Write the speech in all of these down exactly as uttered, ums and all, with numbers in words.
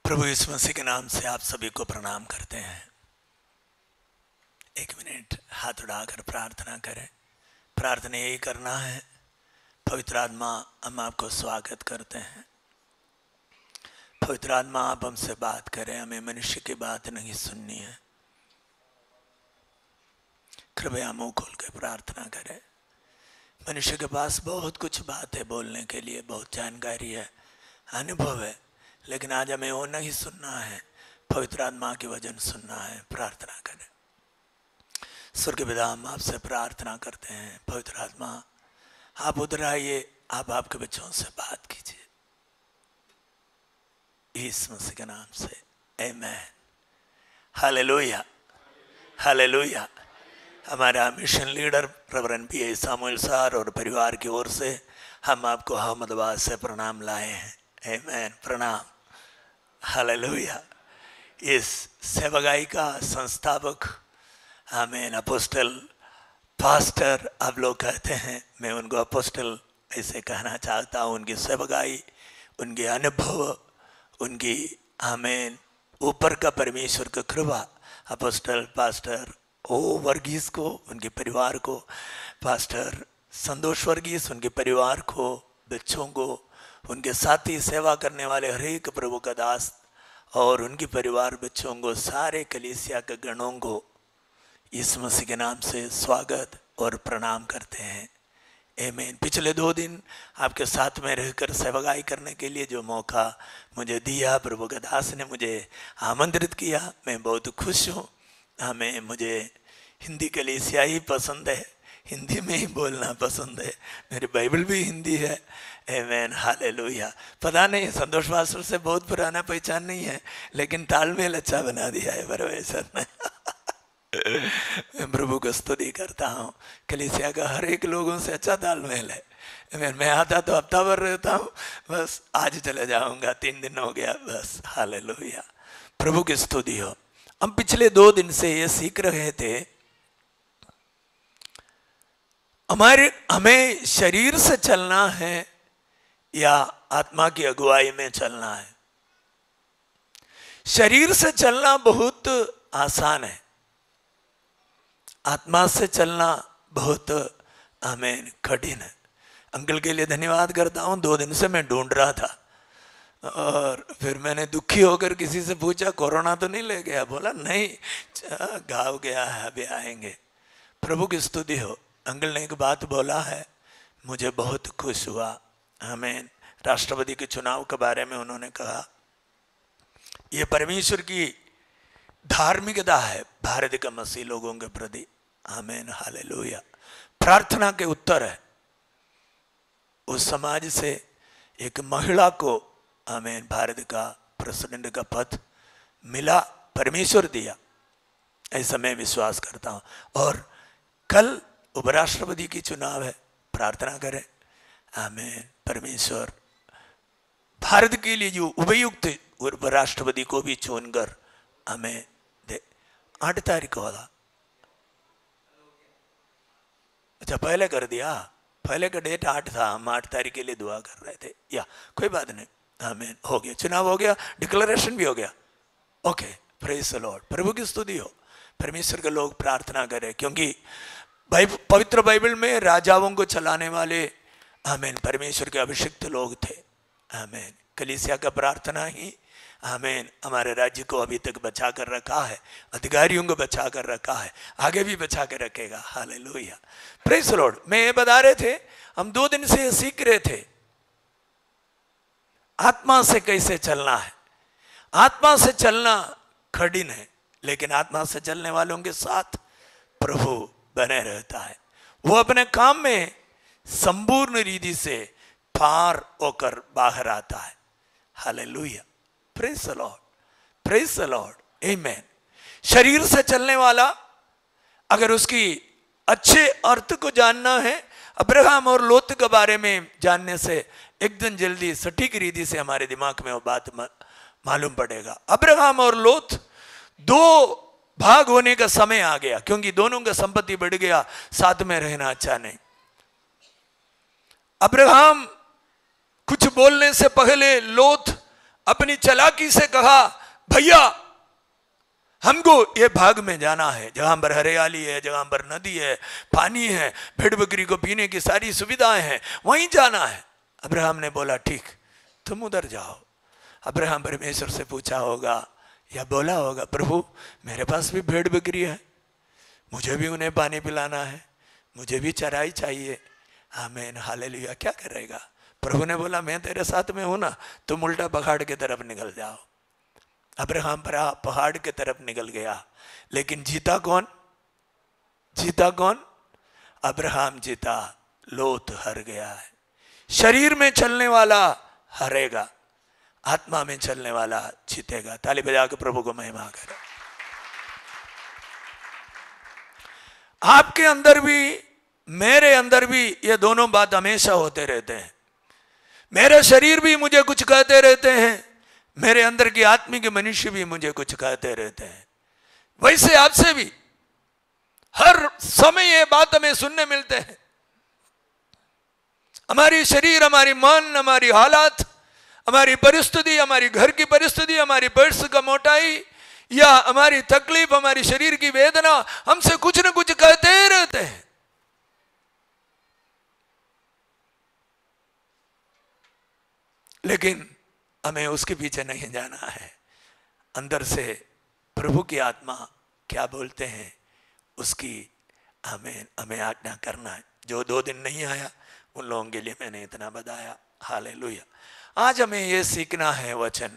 प्रभु यीशु मसीह के नाम से आप सभी को प्रणाम करते हैं। एक मिनट हाथ उठाकर प्रार्थना करें। प्रार्थना यही करना है, पवित्र आत्मा हम आपको स्वागत करते हैं। पवित्र आत्मा आप हमसे बात करें, हमें मनुष्य की बात नहीं सुननी है। कृपया मुंह खोल के प्रार्थना करें। मनुष्य के पास बहुत कुछ बात है बोलने के लिए, बहुत जानकारी है, अनुभव है, लेकिन आज हमें वो नहीं सुनना है, पवित्र आत्मा के वचन सुनना है। प्रार्थना करें। स्वर्गीय पिता, हम आपसे प्रार्थना करते हैं, पवित्र आत्मा आप उधर आइए, आप आपके बच्चों से बात कीजिए यीशु मसीह के नाम से, आमीन। Hallelujah, hallelujah. हमारा mission leader reverend P A Samuel sir और परिवार की ओर से हम आपको अहमदाबाद से प्रणाम लाए हैं। आमीन, प्रणाम। हालेलुया। इस सेवगाई का संस्थापक आमीन अपोस्टल पास्टर आप लोग कहते हैं, मैं उनको अपोस्टल ऐसे कहना चाहता हूँ। उनकी सेवगाई, उनके अनुभव, उनकी आमीन ऊपर का परमेश्वर का कृपा अपोस्टल पास्टर ओ वर्गीस को, उनके परिवार को, पास्टर संतोष वर्गीस, उनके परिवार को, बच्चों को, उनके साथी सेवा करने वाले हरेक प्रभु का दास और उनके परिवार बच्चों को, सारे कलीसिया के गणों को यीशु मसीह के नाम से स्वागत और प्रणाम करते हैं। आमीन। पिछले दो दिन आपके साथ में रहकर सेवकाई करने के लिए जो मौका मुझे दिया, प्रभु के दास ने मुझे आमंत्रित किया, मैं बहुत खुश हूँ। हमें मुझे हिंदी कलीसिया ही पसंद है, हिंदी में ही बोलना पसंद है, मेरी बाइबल भी हिंदी है। आमीन, हालेलुया। पता नहीं संतोष पास्टर से बहुत पुराना पहचान नहीं है, लेकिन तालमेल अच्छा बना दिया है परमेश्वर ने। मैं प्रभु को स्तुति करता हूँ। कलीसिया का हर एक लोगों से अच्छा तालमेल है। मैं मैं आता तो हफ्ता भर रहता हूँ, बस आज चले जाऊँगा, तीन दिन हो गया बस। हालेलुया, प्रभु की स्तुति हो। हम पिछले दो दिन से ये सीख रहे थे, हमारे हमें शरीर से चलना है या आत्मा की अगुवाई में चलना है। शरीर से चलना बहुत आसान है, आत्मा से चलना बहुत हमें कठिन है। अंकल के लिए धन्यवाद करता हूँ। दो दिन से मैं ढूंढ रहा था और फिर मैंने दुखी होकर किसी से पूछा, कोरोना तो नहीं ले गया? बोला नहीं, गाँव गया है, अभी आएंगे। प्रभु की स्तुति हो। अंकल ने एक बात बोला है, मुझे बहुत खुश हुआ। हमें राष्ट्रपति के चुनाव के बारे में उन्होंने कहा, ये परमेश्वर की धार्मिकता है भारत के मसीह लोगों के प्रति। आमीन, हालेलुया। प्रार्थना के उत्तर है। उस समाज से एक महिला को आमीन भारत का प्रेसिडेंट का पद मिला, परमेश्वर दिया, ऐसा मैं विश्वास करता हूँ। और कल उपराष्ट्रपति की चुनाव है, प्रार्थना करें आमीन परमेश्वर भारत के लिए जो उपयुक्त उपराष्ट्रपति को भी चुनकर हमें दे। आठ तारीख को वाला, अच्छा पहले कर दिया, पहले का डेट आठ था, हम आठ तारीख के लिए दुआ कर रहे थे। या कोई बात नहीं, आमीन, हो गया, चुनाव हो गया, डिक्लेरेशन भी हो गया। ओके, प्रेज द लॉर्ड, प्रभु की स्तुति हो। परमेश्वर के लोग प्रार्थना करें, क्योंकि पवित्र बाइबल में राजाओं को चलाने वाले आमीन परमेश्वर के अभिषिक्त लोग थे। आमीन। कलीसिया का प्रार्थना ही आमीन हमारे राज्य को अभी तक बचा कर रखा है, अधिकारियों को बचा कर रखा है, आगे भी बचा कर रखेगा। Hallelujah, praise the Lord. मैं ये बता रहे थे, हम दो दिन से सीख रहे थे आत्मा से कैसे चलना है। आत्मा से चलना कठिन है, लेकिन आत्मा से चलने वालों के साथ प्रभु बने रहता है। वो अपने काम में संपूर्ण रीति से पार होकर बाहर आता है। Hallelujah, praise the Lord, praise the Lord, आमीन। शरीर से चलने वाला अगर उसकी अच्छे अर्थ को जानना है, अब्राहम और लोत के बारे में जानने से एकदम जल्दी सटीक रीति से हमारे दिमाग में वो बात मालूम पड़ेगा। अब्राहम और लोत दो भाग होने का समय आ गया, क्योंकि दोनों का संपत्ति बढ़ गया, साथ में रहना अच्छा नहीं। अब्राहम कुछ बोलने से पहले लोत अपनी चालाकी से कहा, भैया हमको ये भाग में जाना है, जहां पर हरियाली है, जहां पर नदी है, पानी है, भेड़ बकरी को पीने की सारी सुविधाएं हैं, वहीं जाना है। अब्राहम ने बोला ठीक, तुम उधर जाओ। अब्राहम परमेश्वर से पूछा होगा या बोला होगा, प्रभु मेरे पास भी भेड़ बकरी है, मुझे भी उन्हें पानी पिलाना है, मुझे भी चराई चाहिए। आमीन, हालेलुया। क्या करेगा? प्रभु ने बोला मैं तेरे साथ में हूं ना, तुम उल्टा पहाड़ की तरफ निकल जाओ। अब्राहम पहाड़ की तरफ निकल गया, लेकिन जीता कौन? जीता कौन? अब्राहम जीता, लोत हार गया है। शरीर में चलने वाला हारेगा, आत्मा में चलने वाला जीतेगा। ताली बजा के प्रभु को महिमा करें। आपके अंदर भी मेरे अंदर भी ये दोनों बात हमेशा होते रहते हैं। मेरा शरीर भी मुझे कुछ कहते रहते हैं, मेरे अंदर की आत्मिक मनुष्य भी मुझे कुछ कहते रहते हैं। वैसे आपसे भी हर समय ये बात हमें सुनने मिलते हैं। हमारी शरीर, हमारी मन, हमारी हालात, हमारी परिस्थिति, हमारी घर की परिस्थिति, हमारी पर्स का मोटाई या हमारी तकलीफ, हमारी शरीर की वेदना हमसे कुछ न कुछ कहते रहते हैं। लेकिन हमें उसके पीछे नहीं जाना है। अंदर से प्रभु की आत्मा क्या बोलते हैं उसकी हमें हमें आज्ञा करना है। जो दो दिन नहीं आया उन लोगों के लिए मैंने इतना बताया। हालेलुया। आज हमें यह सीखना है वचन,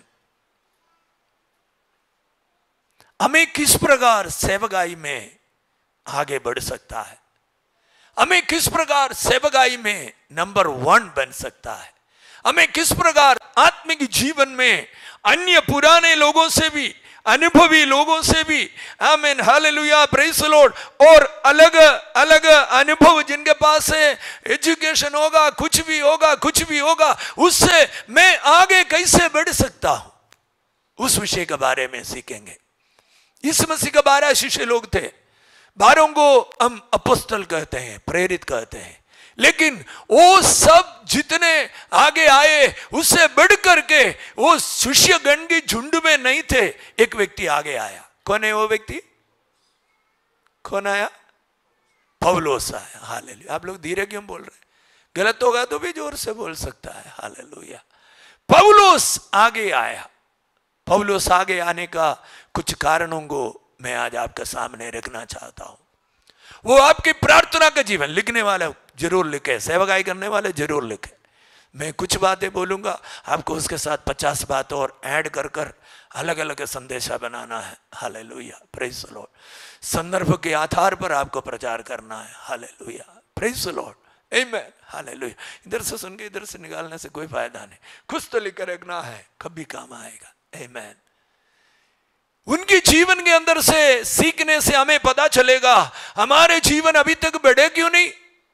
हमें किस प्रकार सेवकाई में आगे बढ़ सकता है, हमें किस प्रकार सेवकाई में नंबर वन बन सकता है, हमें किस प्रकार आत्मिक जीवन में अन्य पुराने लोगों से भी, अनुभवी लोगों से भी, आमीन, हालेलुया, प्रेज़ द लॉर्ड, और अलग अलग अनुभव जिनके पास है, एजुकेशन होगा, कुछ भी होगा, कुछ भी होगा, उससे मैं आगे कैसे बढ़ सकता हूं, उस विषय के बारे में सीखेंगे। इस मसीह का बारह शिष्य लोग थे। बारहों को हम अपोस्तल कहते हैं, प्रेरित कहते हैं, लेकिन वो सब जितने आगे आए उससे बढ़ करके वो शिष्यगण की झुंड में नहीं थे। एक व्यक्ति आगे आया। कौन है वो व्यक्ति? कौन आया? पौलुस आया। हालेलुया। आप लोग धीरे क्यों बोल रहे हैं? गलत होगा तो भी जोर से बोल सकता है। हालेलुया। पौलुस आगे आया। पौलुस आगे आने का कुछ कारणों को मैं आज आपके सामने रखना चाहता हूं। वो आपकी प्रार्थना का जीवन लिखने वाले जरूर लिखे, सेवकाई करने वाले जरूर लिखे। मैं कुछ बातें बोलूंगा, आपको उसके साथ पचास बात और ऐड कर कर अलग अलग संदेशा बनाना है। Hallelujah, praise the Lord. संदर्भ के आधार पर आपको प्रचार करना है। हालेलुया, प्रेज़ द लॉर्ड, आमीन, हालेलुया। इधर से सुन के इधर से निकालने से कोई फायदा नहीं। कुछ तो लिख कर रखना है, कभी काम आएगा। आमीन। उनके जीवन के अंदर से सीखने से हमें पता चलेगा हमारे जीवन अभी तक बढ़े क्यों नहीं,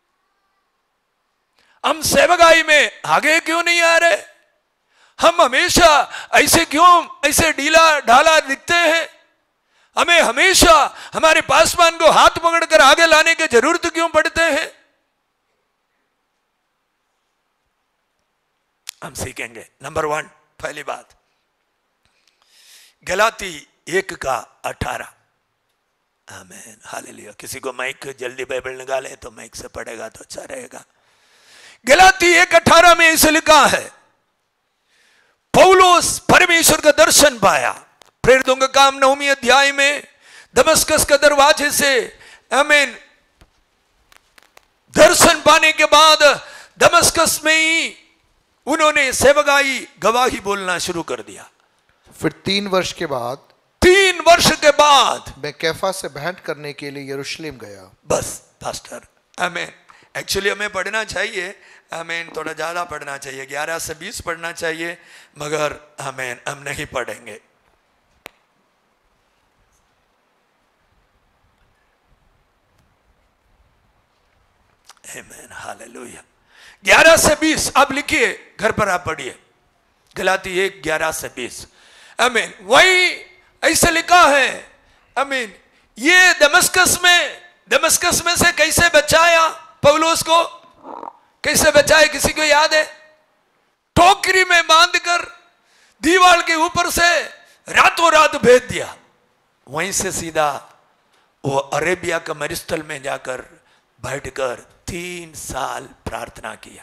हम सेवकाई में आगे क्यों नहीं आ रहे, हम हमेशा ऐसे क्यों ऐसे ढीला ढाला दिखते हैं, हमें हमेशा हमारे पासवान को हाथ पकड़कर आगे लाने की जरूरत क्यों पड़ते हैं। हम सीखेंगे। नंबर वन, पहली बात, गलाती एक का अठारह। आमीन, हालेलुया। किसी को माइक जल्दी बाइबल निकाले तो माइक से पढ़ेगा तो अच्छा रहेगा। गलाती एक अठारह में इसे लिखा है, पौलुस परमेश्वर का दर्शन पाया। प्रेरितों का काम नौवीं अध्याय में दमस्कस के दरवाजे से, आमीन, दर्शन पाने के बाद दमस्कस में ही उन्होंने सेवकाई गवाही बोलना शुरू कर दिया। फिर तीन वर्ष के बाद तीन वर्ष के बाद मैं कैफा से भेंट करने के लिए यरूशलेम गया। बस पास्टर, आमीन। एक्चुअली हमें पढ़ना चाहिए, आमीन, थोड़ा ज्यादा पढ़ना चाहिए, ग्यारह से बीस पढ़ना चाहिए, मगर आमीन हम नहीं पढ़ेंगे। आमीन, हालेलुया। ग्यारह से बीस आप लिखिए, घर पर आप पढ़िए। गलाती एक ग्यारह से बीस। आमीन। वही ऐसे लिखा है, आमीन, ये दमस्कस में दमस्कस में से कैसे बचाया पौलुस को, कैसे बचाए? किसी को याद है? टोकरी में बांधकर दीवार के ऊपर से रातों रात भेज दिया। वहीं से सीधा वो अरेबिया का मरुस्थल में जाकर बैठकर तीन साल प्रार्थना किया।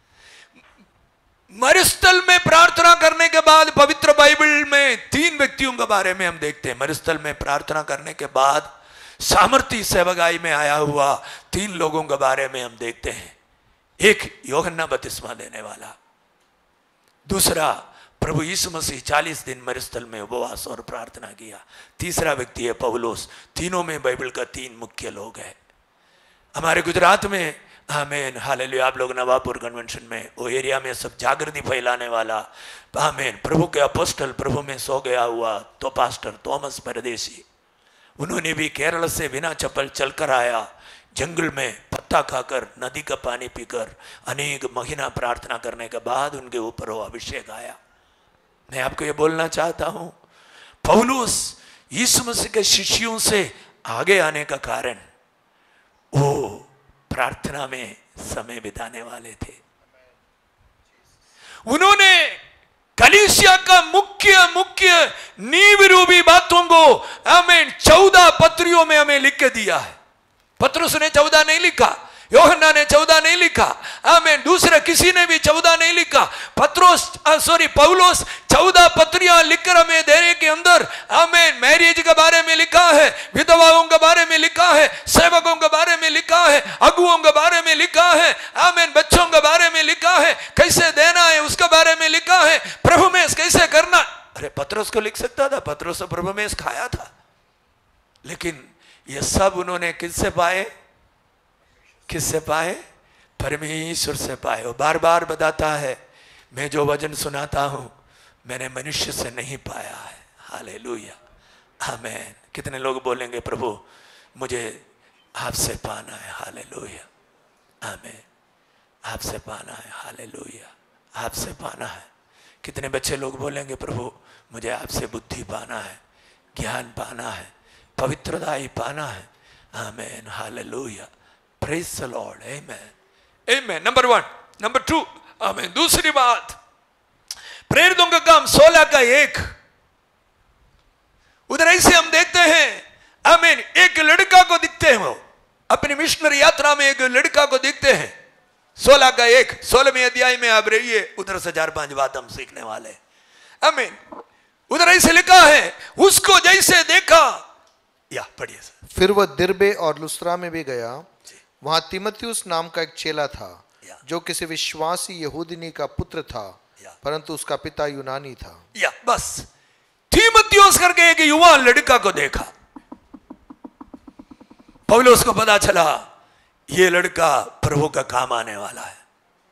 मरुस्थल में प्रार्थना करने के बाद पवित्र बाइबल में तीन व्यक्तियों के बारे में हम देखते हैं। मरुस्थल में प्रार्थना करने के बाद सामर्थी सेवकाई में आया हुआ तीन लोगों के बारे में हम देखते हैं। एक यूहन्ना बपतिस्मा देने वाला, दूसरा प्रभु यीशु मसीह चालीस दिन मरुस्थल में उपवास और प्रार्थना किया, तीसरा व्यक्ति है पौलुस। तीनों में बाइबल का तीन मुख्य लोग हैं। हमारे गुजरात में आमीन हालेलुया, आप लोग नवापुर कन्वेंशन में वो एरिया में सब जागृति फैलाने वाला आमीन प्रभु के अपोस्टल, प्रभु में सो गया हुआ तो पास्टर थॉमस परदेसी, उन्होंने भी केरल से बिना चप्पल चलकर आया, जंगल में पत्ता खाकर नदी का पानी पीकर अनेक महीना प्रार्थना करने के बाद उनके ऊपर वो अभिषेक आया। मैं आपको ये बोलना चाहता हूं, पौलुस यीशु मसीह के शिष्यों से आगे आने का कारण वो प्रार्थना में समय बिताने वाले थे। उन्होंने कलीसिया का मुख्य मुख्य नींव रूपी बातों को हमें चौदह पत्रियों में हमें लिख के दिया है। पत्रुस ने चौदह नहीं लिखा, यूहन्ना ने चौदह नहीं लिखा, आमीन, दूसरे किसी ने भी चौदह नहीं लिखा। पत्रोस सॉरी पौलुस चौदह पत्रियां लिखकर हमें देने के अंदर आमीन मैरिज के बारे में लिखा है, विधवाओं के बारे में लिखा है, सेवकों के बारे में लिखा है, अगुओं के बारे में लिखा है, आमीन, बच्चों के बारे में लिखा है, कैसे देना है उसके बारे में लिखा है, प्रभु में कैसे करना। अरे पत्रोस को लिख सकता था, पत्रोस तो प्रभु में खाया था, लेकिन ये सब उन्होंने किससे पाए? किससे पाए? परमेश्वर से पाए। वो बार बार बताता है, मैं जो वचन सुनाता हूं मैंने मनुष्य से नहीं पाया है। हालेलुया, आमीन। कितने लोग बोलेंगे प्रभु मुझे आपसे पाना है? हालेलुया, आमीन, आपसे पाना है। हालेलुया, आपसे पाना है। कितने बच्चे लोग बोलेंगे प्रभु मुझे आपसे बुद्धि पाना है, ज्ञान पाना है, पवित्रता ही पाना है। आमीन, हालेलुया, प्रेज द लॉर्ड, आमीन, आमीन। नंबर वन, नंबर टू, आमीन। दूसरी बात, प्रेरितों का काम सोलह का एक, उधर ऐसे हम देखते हैं, आमीन, एक लड़का को दिखते हैं, वो अपनी मिशनरी यात्रा में एक लड़का को दिखते हैं। सोलह का एक, सोलहवें अध्याय में आप रहिए, उधर से चार पांच बात हम सीखने वाले। आमीन। उधर ऐसे लिखा है, उसको जैसे देखा, या पढ़िए सर। फिर वह दिरबे और लुस्त्रा में भी गया, वहां तीमुथियुस नाम का एक चेला था जो किसी विश्वासी यहूदिनी का पुत्र था, परंतु उसका पिता यूनानी था। या बस तीमुथियुस करके एक युवा लड़का को देखा। पौलुस को पता चला ये लड़का प्रभु का काम आने वाला है।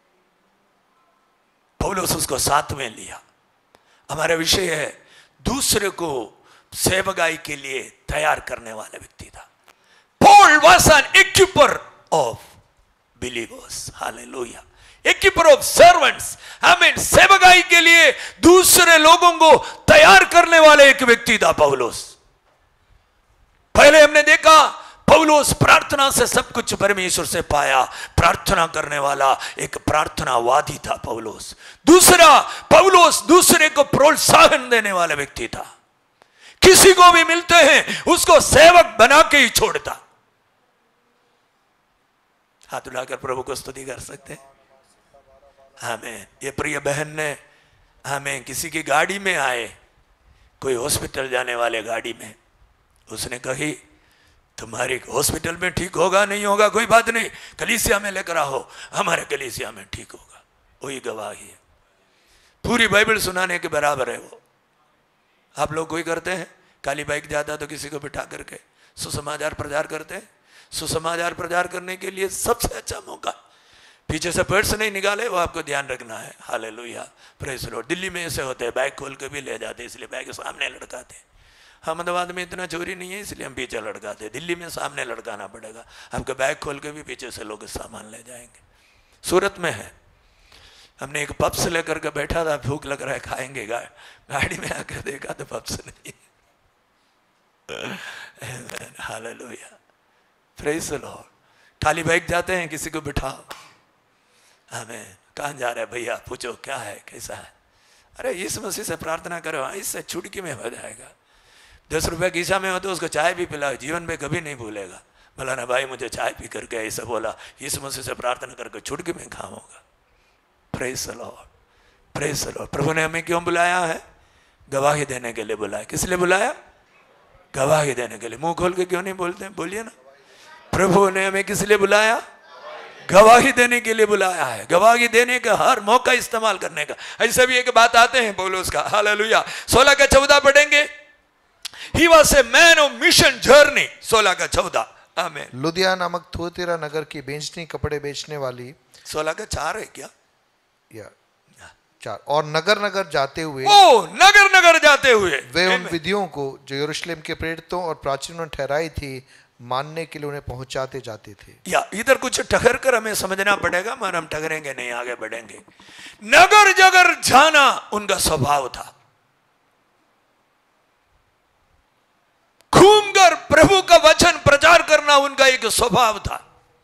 पौलुस उसको साथ में लिया। हमारा विषय है दूसरे को सेवकाई के लिए तैयार करने वाला व्यक्ति था। Paul was an equiper of believers. Hallelujah. Equiper of servants. आमीन। सेवकाई के लिए दूसरे लोगों को तैयार करने वाले एक व्यक्ति था पौलुस। पहले हमने देखा पौलुस प्रार्थना से सब कुछ परमेश्वर से पाया, प्रार्थना करने वाला एक प्रार्थनावादी था पौलुस। दूसरा, पौलुस दूसरे को प्रोत्साहन देने वाला व्यक्ति था। किसी को भी मिलते हैं उसको सेवक बना के ही छोड़ता। हाथ उठाकर प्रभु को स्तुति कर सकते हैं। आमीन। ये प्रिय बहन ने हमें किसी की गाड़ी में आए, कोई हॉस्पिटल जाने वाले गाड़ी में, उसने कही तुम्हारी हॉस्पिटल में ठीक होगा नहीं होगा कोई बात नहीं, कलीसिया में लेकर आओ, हमारे कलीसिया में ठीक होगा। वही गवाही है, पूरी बाइबल सुनाने के बराबर है वो। आप लोग कोई करते हैं, काली बाइक जाता तो किसी को बिठा करके सुसमाचार प्रचार करते हैं। सुसमाचार प्रचार करने के लिए सबसे अच्छा मौका, पीछे से पर्स नहीं निकाले, वो आपको ध्यान रखना है। Hallelujah, praise the Lord. Delhi में ऐसे होते हैं, बैग खोल के भी ले जाते, इसलिए बैग सामने लटकाते। अहमदाबाद में इतना चोरी नहीं है इसलिए हम पीछे लटकाते, दिल्ली में सामने लटकाना पड़ेगा। आपका बैग खोल के भी पीछे से लोग सामान ले जाएंगे। सूरत में है, हमने एक पप्स लेकर के बैठा था, भूख लग रहा है खाएंगे, गा, गाड़ी में आकर देखा तो पप्स नहीं। Hallelujah, praise the Lord. खाली बाइक जाते हैं, किसी को बिठाओ, हमें कहाँ जा रहे हैं भैया, पूछो क्या है कैसा है, अरे इस मसीह से प्रार्थना करो, इससे चुटकी में हो जाएगा। दस रुपये खीसा में हो तो उसको चाय भी पिलाओ, जीवन में कभी नहीं भूलेगा। मौलाना भाई मुझे चाय पी करके ऐसा बोला, इस मसीह से प्रार्थना करके चुटकी में खाऊंगा। Praise the Lord, praise the Lord. प्रभु ने हमें क्यों बुलाया है? गवाही देने के लिए बुलाया। किस लिए बुलाया? गवाही देने के लिए। मुंह खोल के क्यों नहीं बोलते? बोलिए ना। प्रभु ने हमें किस लिए बुलाया? गवाही देने के लिए बुलाया है। गवाही देने का हर मौका इस्तेमाल करने का। ऐसे भी एक बात आते हैं पौलुस का, हालेलुया। सोलह का चौदह पढ़ेंगे। He was a man of mission journey, सोलह का चौदह। आमीन। लुदिया नामक थुआतीरा नगर की बेचनी कपड़े बेचने वाली, सोलह का चार है क्या? या चार। और नगर नगर जाते हुए, ओ नगर नगर जाते हुए वे उन विधियों को जो यरूशलेम के प्रेरितों और प्राचीनों ने ठहराई थी मानने के लिए उन्हें पहुंचाते जाते थे। या इधर कुछ ठहर कर हमें समझना पड़ेगा, मगर हम ठहरेंगे नहीं, आगे बढ़ेंगे। नगर जगर जाना उनका स्वभाव था। घूमकर प्रभु का वचन प्रचार करना उनका एक स्वभाव था।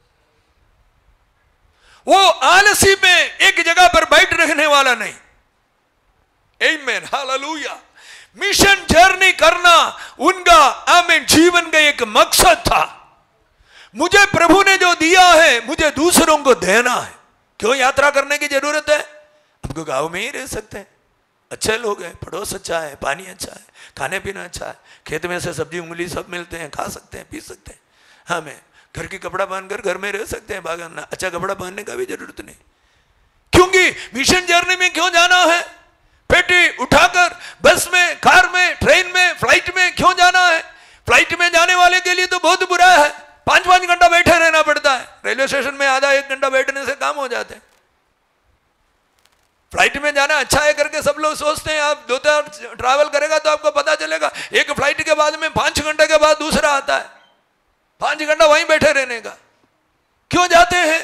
वो आलसी में एक जगह पर बैठ रहने वाला नहीं। आमीन, हालेलुया। मिशन जर्नी करना उनका आमीन जीवन का एक मकसद था। मुझे प्रभु ने जो दिया है मुझे दूसरों को देना है। क्यों यात्रा करने की जरूरत है? हमको गांव में ही रह सकते हैं, अच्छे लोग हैं, पड़ोस अच्छा है, पानी अच्छा है, खाने पीना अच्छा है, खेत में से सब्जी उंगली सब मिलते हैं, खा सकते हैं, पी सकते हैं। हमें घर की कपड़ा पहनकर घर में रह सकते हैं, बागान अच्छा कपड़ा पहनने का भी जरूरत नहीं। क्योंकि मिशन जर्नी में क्यों जाना है? पेटी उठाकर बस में, कार में, ट्रेन में, फ्लाइट में क्यों जाना है? फ्लाइट में जाने वाले के लिए तो बहुत बुरा है, पांच पांच घंटा बैठे रहना पड़ता है। रेलवे स्टेशन में आधा एक घंटा बैठने से काम हो जाते हैं। फ्लाइट में जाना अच्छा है करके सब लोग सोचते हैं। आप दो चार ट्रैवल करेगा तो आपको पता चलेगा, एक फ्लाइट के बाद में पांच घंटे के बाद दूसरा आता है, पांच घंटा वहीं बैठे रहने का। क्यों जाते हैं?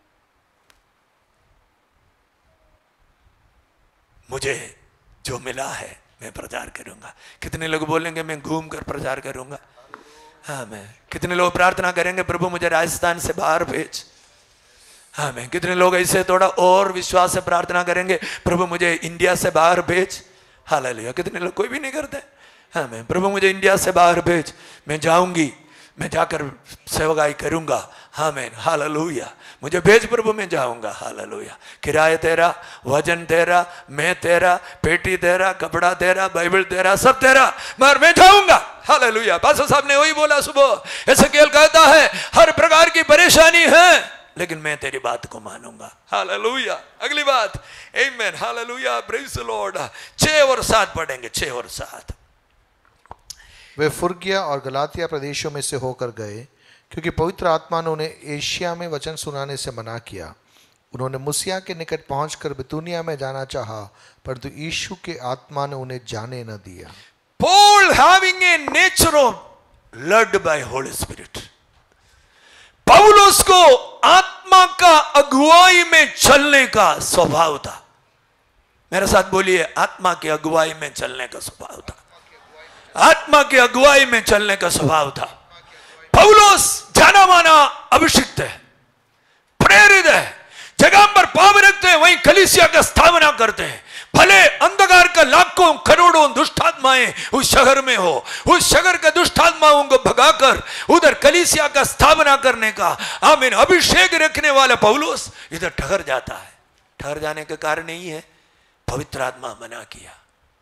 मुझे जो मिला है मैं प्रचार करूंगा। कितने लोग बोलेंगे मैं घूम कर प्रचार करूंगा? हाँ मैं। कितने लोग प्रार्थना करेंगे प्रभु मुझे राजस्थान से बाहर भेज? हाँ मैं। कितने लोग ऐसे थोड़ा और विश्वास से प्रार्थना करेंगे प्रभु मुझे इंडिया से बाहर भेज? हालेलुया। कितने लोग? कोई भी नहीं करते। हाँ मैं। प्रभु मुझे इंडिया से बाहर भेज, मैं जाऊंगी, मैं जाकर सेवकाई करूंगा। हाँ मैं, हालेलुया। मुझे भेज प्रभु, मैं जाऊंगा। हालेलुया। किराया तेरा, वजन तेरा, मैं तेरा, पेटी तेरा, कपड़ा तेरा, बाइबल तेरा, सब तेरा, मगर मैं जाऊंगा। हालेलुया। पास्टर साहब ने वही बोला सुबह। एसेकिएल कहता है हर प्रकार की परेशानी है लेकिन मैं तेरी बात को मानूंगा। हालेलुया। अगली बात, आमीन, हालेलुया, प्रेज द लॉर्ड। छह और सात पढ़ेंगे, छह और सात। वे फुर्गिया और गलातिया प्रदेशों में से होकर गए क्योंकि पवित्र आत्मा ने उन्हें एशिया में वचन सुनाने से मना किया। उन्होंने मुसिया के निकट पहुंचकर बितूनिया में जाना चाहा, परंतु यीशु के आत्मा ने उन्हें जाने न दिया। Paul having a nature of led by Holy Spirit, पौलुस को आत्मा का अगुवाई में चलने का स्वभाव था। मेरे साथ बोलिए, आत्मा की अगुवाई में चलने का स्वभाव था। आत्मा की अगुवाई में चलने का स्वभाव था। पौलुस जाना माना अभिषिक्त है, प्रेरित है, जगह पर पाव रखते हैं वहीं कलीसिया का स्थापना करते हैं। भले अंधकार का लाखों करोड़ों दुष्टात्माएं उस शहर में हो, उस शहर के दुष्टात्माओं को भगाकर उधर कलीसिया का स्थापना करने का आमीन अभिषेक रखने वाला पौलुस इधर ठहर जाता है। ठहर जाने का कारण यही है, पवित्र आत्मा मना किया।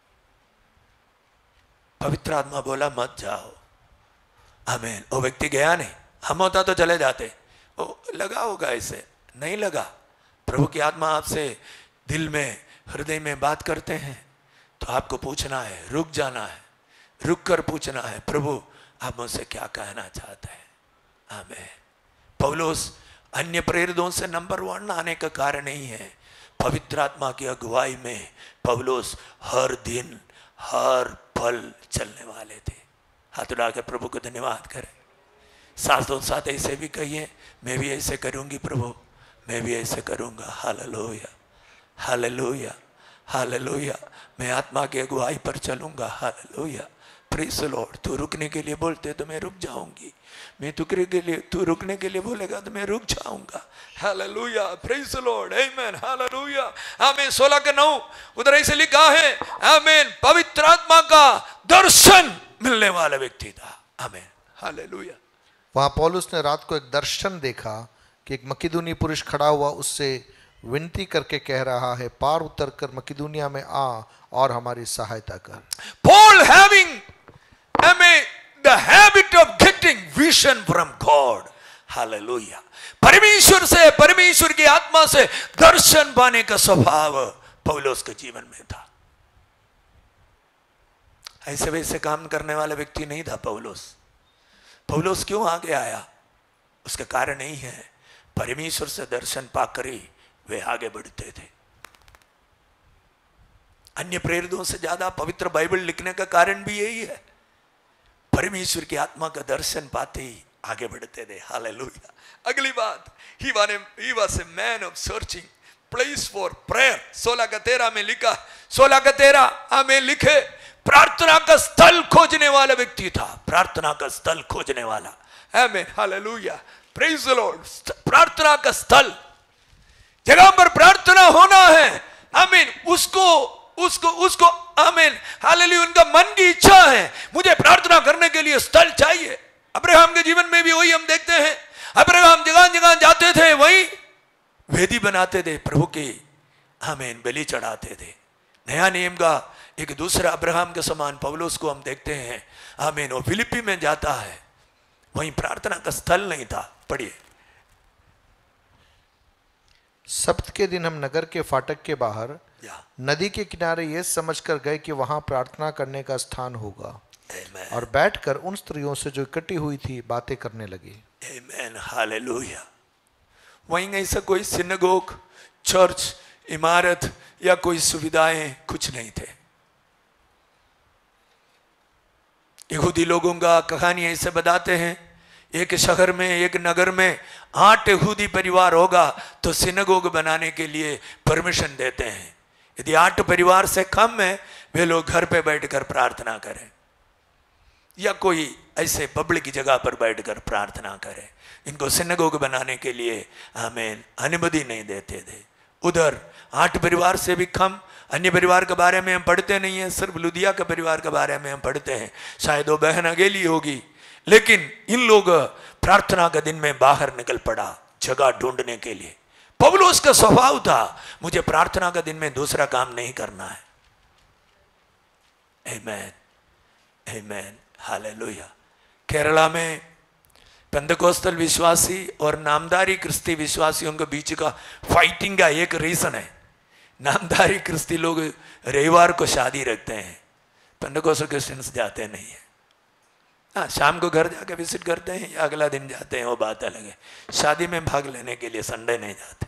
पवित्र आत्मा बोला मत जाओ। आमीन। वो व्यक्ति गया नहीं। हम होता तो चले जाते। वो लगा होगा, ऐसे नहीं लगा। प्रभु की आत्मा आपसे दिल में, हृदय में बात करते हैं तो आपको पूछना है, रुक जाना है, रुक कर पूछना है, प्रभु आप मुझसे क्या कहना चाहते हैं? आमीन। पौलुस अन्य प्रेरितों से नंबर वन आने का कारण नहीं है, पवित्र आत्मा की अगुवाई में पौलुस हर दिन हर पल चलने वाले थे। हाथ उठाकर प्रभु को धन्यवाद करें। साथों साथ ऐसे भी कहिए, मैं भी ऐसे करूंगी प्रभु, मैं भी ऐसे करूंगा। Hallelujah, hallelujah, hallelujah. मैं आत्मा की अगुवाई पर चलूंगा। Hallelujah, praise the Lord. तू रुकने के लिए बोलते तो मैं रुक जाऊंगी, मैं तुकरे के लिए तू रुकने के लिए बोलेगा तो मैं रुक जाऊंगा। हालेलुया, प्रेज द लॉर्ड, आमीन, हालेलुया, आमीन। सोलह के नौ उधर ऐसे लिखा है, आमीन, पवित्र आत्मा का दर्शन मिलने वाला व्यक्ति था, आमीन, हालेलुया। वहां पौलुस ने रात को एक दर्शन देखा कि एक मकिदुनी पुरुष खड़ा हुआ उससे विनती करके कह रहा है, पार उतर कर मकिदुनिया में आ और हमारी सहायता कर। Paul having, I mean, the habit of getting vision from God, hallelujah, परमेश्वर से, परमेश्वर की आत्मा से दर्शन पाने का स्वभाव पौलुस के जीवन में था। ऐसे वैसे काम करने वाला व्यक्ति नहीं था पौलुस। पौलुस क्यों आगे आया? उसका कारण यही है, परमेश्वर से दर्शन पाकर ही वे आगे बढ़ते थे। अन्य प्रेरितों से ज्यादा पवित्र बाइबल लिखने का कारण भी यही है, परमेश्वर की आत्मा का दर्शन पाते ही आगे बढ़ते थे। हालेलुया। अगली बात, he was a, he was a man of searching place for prayer। सोलह का तेरह में लिखा, सोलह का तेरह हमें लिखे, प्रार्थना का स्थल खोजने वाला व्यक्ति था, प्रार्थना का स्थल खोजने वाला, आमीन, हालेलुया, प्रेज द लॉर्ड। प्रार्थना का स्थल, जगह पर प्रार्थना होना है, आमीन, उसको उसको उसको आमीन, हालेलुया, उनका मन की इच्छा है, मुझे प्रार्थना करने के लिए स्थल चाहिए। अब्राहम के जीवन में भी वही हम देखते हैं, अब्राहम जगह जगह जाते थे, वही वेदी बनाते थे, प्रभु की आमीन बलि चढ़ाते थे। नया नियम का एक दूसरा अब्राहम के समान पौलुस को हम देखते हैं, आमीन, वो फिलिप्पी में जाता है, वहीं प्रार्थना का स्थल नहीं था। पढ़िए, सप्त के दिन हम नगर के फाटक के बाहर नदी के किनारे ये समझकर गए कि वहां प्रार्थना करने का स्थान होगा, और बैठकर उन स्त्रियों से जो इकट्ठी हुई थी बातें करने लगे। आमीन, हालेलुया। वहीं ऐसा कोई सिनेगोग, चर्च, इमारत या कोई सुविधाएं कुछ नहीं थे। यहूदी लोगों का कहानी ऐसे बताते हैं, एक शहर में, एक नगर में आठ यहूदी परिवार होगा तो सिनेगोग बनाने के लिए परमिशन देते हैं। यदि आठ परिवार से कम है, वे लोग घर पे बैठकर प्रार्थना करें या कोई ऐसे पब्लिक जगह पर बैठकर प्रार्थना करें। इनको सिनेगोग बनाने के लिए आमीन अनुमति नहीं देते थे। उधर आठ परिवार से भी कम, अन्य परिवार के बारे में हम पढ़ते नहीं हैं, सिर्फ लुदिया के परिवार के बारे में हम पढ़ते हैं, शायद वो बहन अकेली होगी। लेकिन इन लोग प्रार्थना के दिन में बाहर निकल पड़ा जगह ढूंढने के लिए। पौलुस का स्वभाव था, मुझे प्रार्थना का दिन में दूसरा काम नहीं करना है। आमीन, आमीन, हालेलुया। केरला में पेंतकोस्तल विश्वासी और नामधारी क्रिस्ती विश्वासियों के बीच का फाइटिंग का एक रीजन है, नामधारी क्रिस्ती लोग रविवार को शादी रखते हैं, पेंतकोस्तल क्रिश्चियंस जाते नहीं है। हाँ, शाम को घर जाके विजिट करते हैं या अगला दिन जाते हैं, वो बात अलग है। शादी में भाग लेने के लिए संडे नहीं जाते।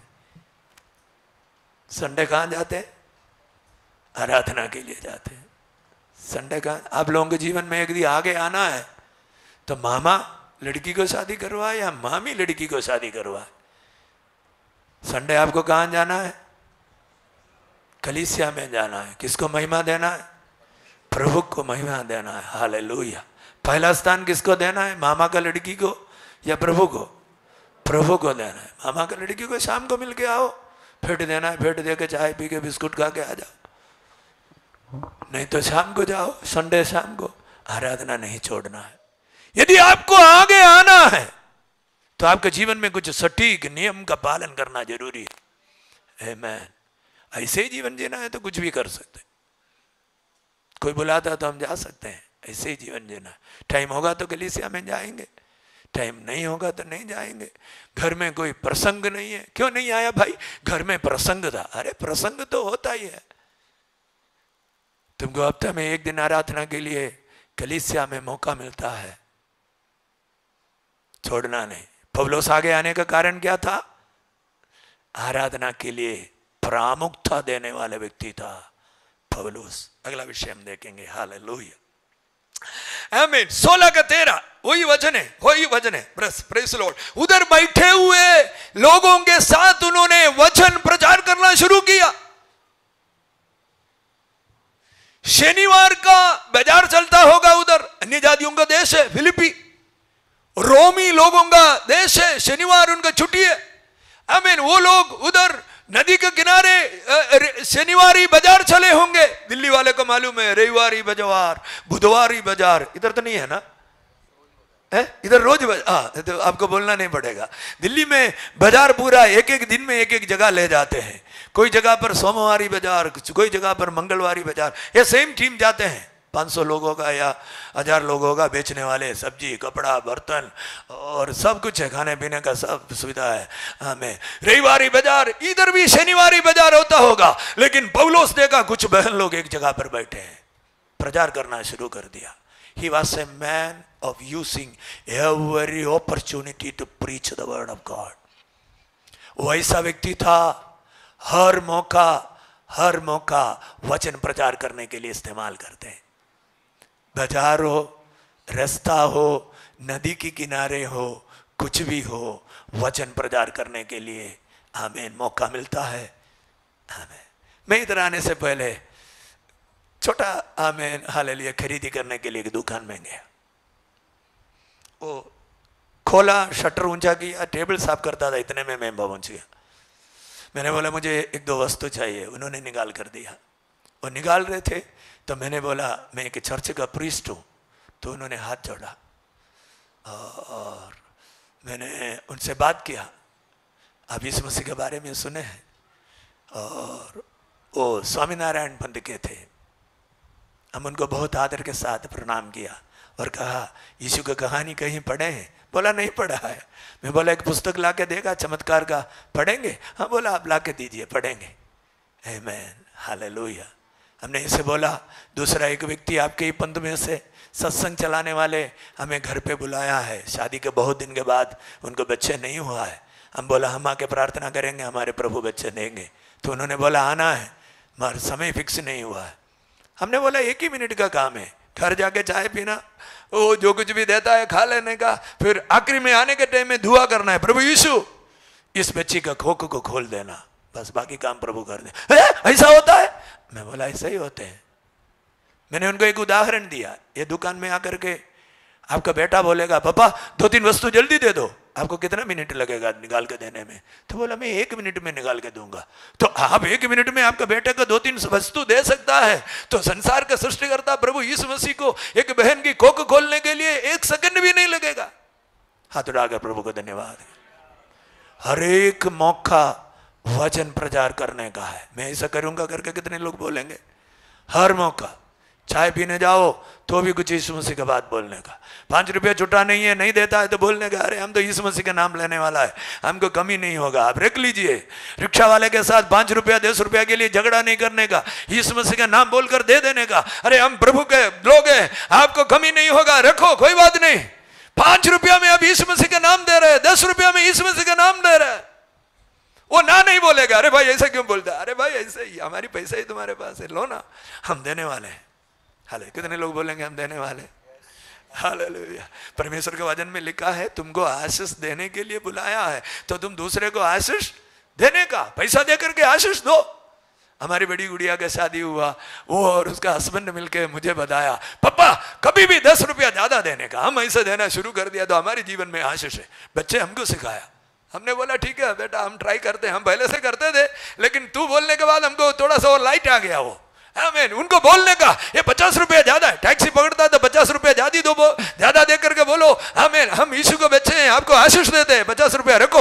संडे कहाँ जाते हैं? आराधना के लिए जाते हैं। संडे कहाँ? आप लोगों के जीवन में एक दिन आगे आना है तो मामा लड़की को शादी करवाए या मामी लड़की को शादी करवाए। संडे आपको कहाँ जाना है? कलीसिया में जाना है। किसको महिमा देना है? प्रभु को महिमा देना है। हालेलुया। पहला स्थान किसको देना है? मामा का लड़की को या प्रभु को? प्रभु को देना है। मामा का लड़की को शाम को मिल के आओ, फेट देना है, फेट दे के चाय पी के बिस्कुट खा के आ जाओ, नहीं तो शाम को जाओ, संडे शाम को आराधना नहीं छोड़ना है। यदि आपको आगे आना है तो आपके जीवन में कुछ सटीक नियम का पालन करना जरूरी है। आमीन। ऐसे ही जीवन जीना है तो कुछ भी कर सकते, कोई बुलाता तो हम जा सकते हैं, ऐसे ही जीवन जीना। टाइम होगा तो कलीसिया में जाएंगे, टाइम नहीं होगा तो नहीं जाएंगे। घर में कोई प्रसंग नहीं है, क्यों नहीं आया भाई? घर में प्रसंग था। अरे प्रसंग तो होता ही है। तुमको हफ्ते में एक दिन आराधना के लिए कलीसिया में मौका मिलता है, छोड़ना नहीं। पौलुस आगे आने का कारण क्या था? आराधना के लिए प्रामुख्यता देने वाला व्यक्ति था पौलुस। अगला विषय हम देखेंगे। हालेलुया। आमीन। सोलह का तेरह वही वचन है, वही वचन है। बस प्रेज लॉर्ड। उधर बैठे हुए लोगों के साथ उन्होंने वचन प्रचार करना शुरू किया। शनिवार का बाजार चलता होगा उधर, देश है फिलिपी, रोमी लोगों का देश है, शनिवार उनका छुट्टी है। आमीन। वो लोग उधर नदी के किनारे शनिवारी बाजार चले होंगे। दिल्ली वाले को मालूम है रविवारी बाजार, बुधवारी बाजार, इधर तो नहीं है ना, है इधर रोज हाँ, तो आपको बोलना नहीं पड़ेगा। दिल्ली में बाजार पूरा एक एक दिन में एक एक जगह ले जाते हैं। कोई जगह पर सोमवारी बाजार, कोई जगह पर मंगलवारी बाजार, ये सेम टीम जाते हैं। पाँच सौ लोगों का या हजार लोगों का बेचने वाले, सब्जी, कपड़ा, बर्तन और सब कुछ है, खाने पीने का सब सुविधा है। हमें रविवारी बाजार, इधर भी शनिवारी बाजार होता होगा, लेकिन पौलुस देखा कुछ बहन लोग एक जगह पर बैठे हैं, प्रचार करना शुरू कर दिया। He was a man of using every opportunity to preach the word of God. वो ऐसा व्यक्ति था, हर मौका हर मौका वचन प्रचार करने के लिए इस्तेमाल करते हैं। बाजार हो, रास्ता हो, नदी के किनारे हो, कुछ भी हो, वचन प्रचार करने के लिए आमीन मौका मिलता है। आमीन। मैं इधर आने से पहले छोटा आमीन हालेलुया खरीदी करने के लिए एक दुकान में गया। वो खोला, शटर ऊंचा किया, टेबल साफ करता था, इतने में मैं पहुंच गया। मैंने बोला मुझे एक दो वस्तु चाहिए, उन्होंने निकाल कर दिया। वो निकाल रहे थे तो मैंने बोला मैं एक चर्च का प्रीस्ट हूँ, तो उन्होंने हाथ जोड़ा और मैंने उनसे बात किया, आप यीशु मसीह के बारे में सुने हैं? और वो स्वामीनारायण पंथ के थे। हम उनको बहुत आदर के साथ प्रणाम किया और कहा यीशु की कहानी कहीं पढ़े हैं? बोला नहीं पढ़ा है। मैं बोला एक पुस्तक ला के देगा चमत्कार का, पढ़ेंगे? हाँ बोला आप ला के दीजिए, पढ़ेंगे। आमीन हालेलुया। हमने इसे बोला। दूसरा एक व्यक्ति आपके ही पंथ में से सत्संग चलाने वाले हमें घर पे बुलाया है, शादी के बहुत दिन के बाद उनको बच्चे नहीं हुआ है। हम बोला हम आके प्रार्थना करेंगे, हमारे प्रभु बच्चे देंगे। तो उन्होंने बोला आना है, मगर समय फिक्स नहीं हुआ है। हमने बोला एक ही मिनट का काम है, घर जाके चाय पीना, वो जो कुछ भी देता है खा लेने का, फिर आखिरी में आने के टाइम में दुआ करना है, प्रभु यीशु इस बच्ची का खोख को खोल देना, बस बाकी काम प्रभु कर दे। ऐसा होता है? मैं बोला ऐसा ही होते हैं। मैंने उनको एक उदाहरण दिया, ये दुकान में आकर के आपका बेटा बोलेगा पापा दो तीन वस्तु जल्दी दे दो, आपको कितना मिनट लगेगा निकाल के देने में? तो बोला मैं एक मिनट में निकाल के दूंगा। तो आप एक मिनट में आपका बेटे को दो तीन वस्तु दे सकता है, तो संसार का सृष्टिकर्ता प्रभु यीशु मसीह को एक बहन की कोख खोलने के लिए एक सेकंड भी नहीं लगेगा। हाथ उठाकर प्रभु को धन्यवाद। हर एक मौका वचन प्रचार करने का है। मैं ऐसा करूंगा करके कितने लोग बोलेंगे? हर मौका चाय पीने जाओ तो भी कुछ यीशु मसीह का बात बोलने का। पाँच रुपया छुट्टा नहीं है, नहीं देता है तो बोलने का अरे हम तो यीशु मसीह का नाम लेने वाला है, हमको कमी नहीं होगा, आप रख लीजिए। रिक्शा वाले के साथ पाँच रुपया दस रुपया के लिए झगड़ा नहीं करने का, यीशु मसीह का नाम बोलकर दे देने का। अरे हम प्रभु के लोग हैं, आपको कमी नहीं होगा, रखो कोई बात नहीं। पाँच रुपया में आप यीशु मसीह का नाम दे रहे हैं, दस रुपया में यीशु मसीह का नाम दे रहे हैं, वो ना नहीं बोलेगा। अरे भाई ऐसा क्यों बोलता है? अरे भाई ऐसे ही, हमारी पैसा ही तुम्हारे पास है, लो ना, हम देने वाले हैं। हाले कितने लोग बोलेंगे हम देने वाले? हालेलुया। परमेश्वर के वचन में लिखा है तुमको आशीष देने के लिए बुलाया है, तो तुम दूसरे को आशीष देने का, पैसा दे करके आशीष दो। हमारी बड़ी गुड़िया का शादी हुआ, वो और उसका हस्बैंड मिलके मुझे बताया पापा कभी भी दस रुपया ज्यादा देने का, हम ऐसे देना शुरू कर दिया तो हमारे जीवन में आशीष है। बच्चे हमको सिखाया। हमने बोला ठीक है बेटा हम ट्राई करते हैं, हम पहले से करते थे, लेकिन तू बोलने के बाद हमको थोड़ा सा और लाइट आ गया। वो आमीन। उनको बोलने का ये पचास रुपया ज्यादा है, टैक्सी पकड़ता है तो पचास रुपया ज्यादा दो, ज्यादा दे करके बोलो आमीन हम यीशु को बच्चे हैं, आपको आशीष देते हैं, पचास रुपया रखो।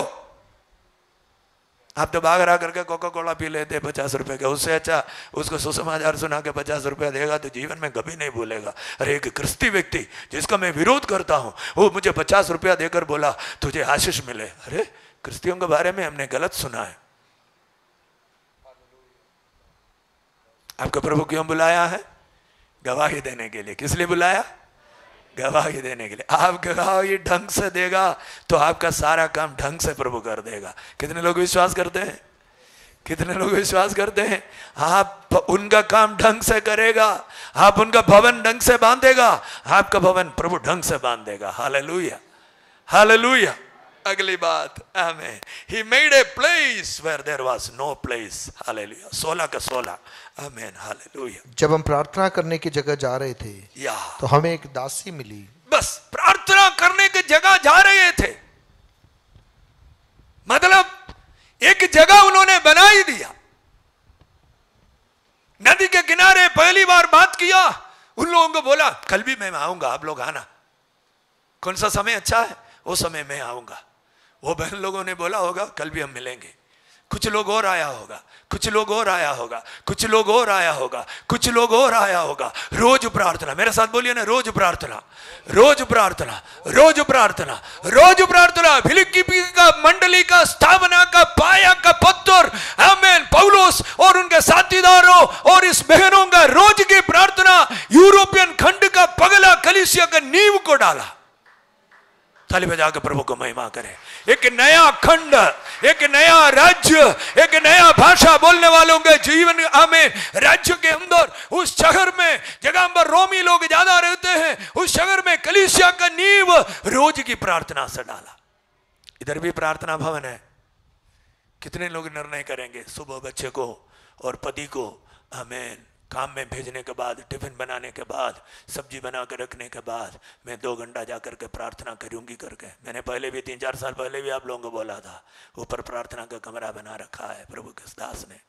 आप तो भाग रहा करके कोका कोला पी लेते हैं पचास रुपए के, उससे अच्छा उसको सुसमाचार सुना के पचास रुपया देगा तो जीवन में कभी नहीं भूलेगा। अरे एक क्रिस्ती व्यक्ति जिसका मैं विरोध करता हूँ वो मुझे पचास रुपया देकर बोला तुझे आशीष मिले। अरे क्रिस्तियों के बारे में हमने गलत सुना है। आपका प्रभु क्यों बुलाया है? गवाही देने के लिए। किस लिए बुलाया? गवाही देने के लिए। आप गवाही ढंग से देगा तो आपका सारा काम ढंग से प्रभु कर देगा। कितने लोग विश्वास करते हैं? कितने लोग विश्वास करते हैं? आप उनका काम ढंग से करेगा, आप उनका भवन ढंग से बांधेगा, आपका भवन प्रभु ढंग से बांधेगा। Hallelujah hallelujah. अगली बात आमीन। He made a place where there was no place. Hallelujah. सोलह का सोलह। आमीन हालेलुया। जब हम प्रार्थना करने की जगह जा रहे थे या तो हमें एक दासी मिली। बस जगह जा रहे थे, मतलब एक जगह उन्होंने बना ही दिया। नदी के किनारे पहली बार बात किया, उन लोगों को बोला कल भी मैं आऊंगा, आप लोग आना। कौन सा समय अच्छा है? वो समय मैं आऊंगा। वो बहन लोगों ने बोला होगा कल भी हम मिलेंगे। कुछ लोग और आया होगा, कुछ लोग और आया होगा, कुछ लोग और आया होगा, कुछ लोग और आया होगा। रोज प्रार्थना, मेरे साथ बोलिए ना, रोज प्रार्थना, रोज प्रार्थना, रोज प्रार्थना, रोज प्रार्थना। फिलिप्पी का मंडली का स्थापना का पाया का पत्थर, आमीन, पौलुस और उनके साथीदारों और इस बहनों का रोज की प्रार्थना यूरोपियन खंड का पगला कलीसिया का नींव को डाला। ताली बजाकर प्रभु को महिमा करें। एक नया खंड, एक नया राज्य, एक नया भाषा बोलने वालों के जीवन में राज्य के अंदर, उस शहर में जगह पर रोमी लोग ज्यादा रहते हैं, उस शहर में कलीसिया का नींव रोज की प्रार्थना से डाला। इधर भी प्रार्थना भवन है। कितने लोग निर्णय करेंगे सुबह बच्चे को और पति को आमीन काम में भेजने के बाद, टिफिन बनाने के बाद, सब्जी बना कर रखने के बाद मैं दो घंटा जा करके प्रार्थना करूंगी करके। मैंने पहले भी तीन चार साल पहले भी आप लोगों को बोला था, ऊपर प्रार्थना का कमरा बना रखा है प्रभु के दास ने।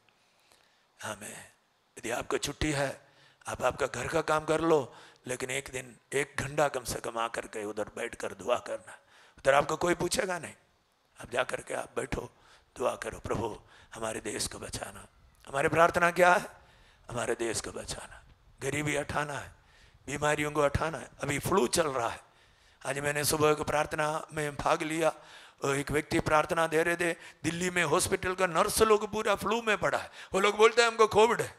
हमें यदि आपको छुट्टी है, आप आपका घर का काम कर लो, लेकिन एक दिन एक घंटा कम से कम आकर के उधर बैठ कर दुआ करना। उधर आपको कोई पूछेगा नहीं, आप जा करके आप बैठो, दुआ करो, प्रभु हमारे देश को बचाना। हमारी प्रार्थना क्या है? हमारे देश को बचाना, गरीबी हटाना है, बीमारियों को हटाना है। अभी फ्लू चल रहा है। आज मैंने सुबह को प्रार्थना में भाग लिया, एक व्यक्ति प्रार्थना दे रहे थे, दिल्ली में हॉस्पिटल का नर्स लोग पूरा फ्लू में पड़ा है। वो लोग बोलते हैं हमको कोविड है।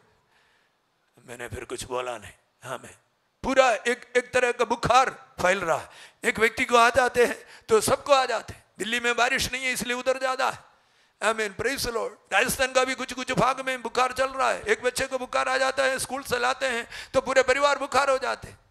मैंने फिर कुछ बोला नहीं। हाँ, मैं पूरा एक एक तरह का बुखार फैल रहा है। एक व्यक्ति को आ जाते हैं तो सबको आ जाते हैं। दिल्ली में बारिश नहीं है इसलिए उधर ज्यादा है। आमीन, प्रेज़ द लॉर्ड। राजस्थान का भी कुछ कुछ भाग में बुखार चल रहा है। एक बच्चे को बुखार आ जाता है, स्कूल से लाते हैं तो पूरे परिवार बुखार हो जाते हैं।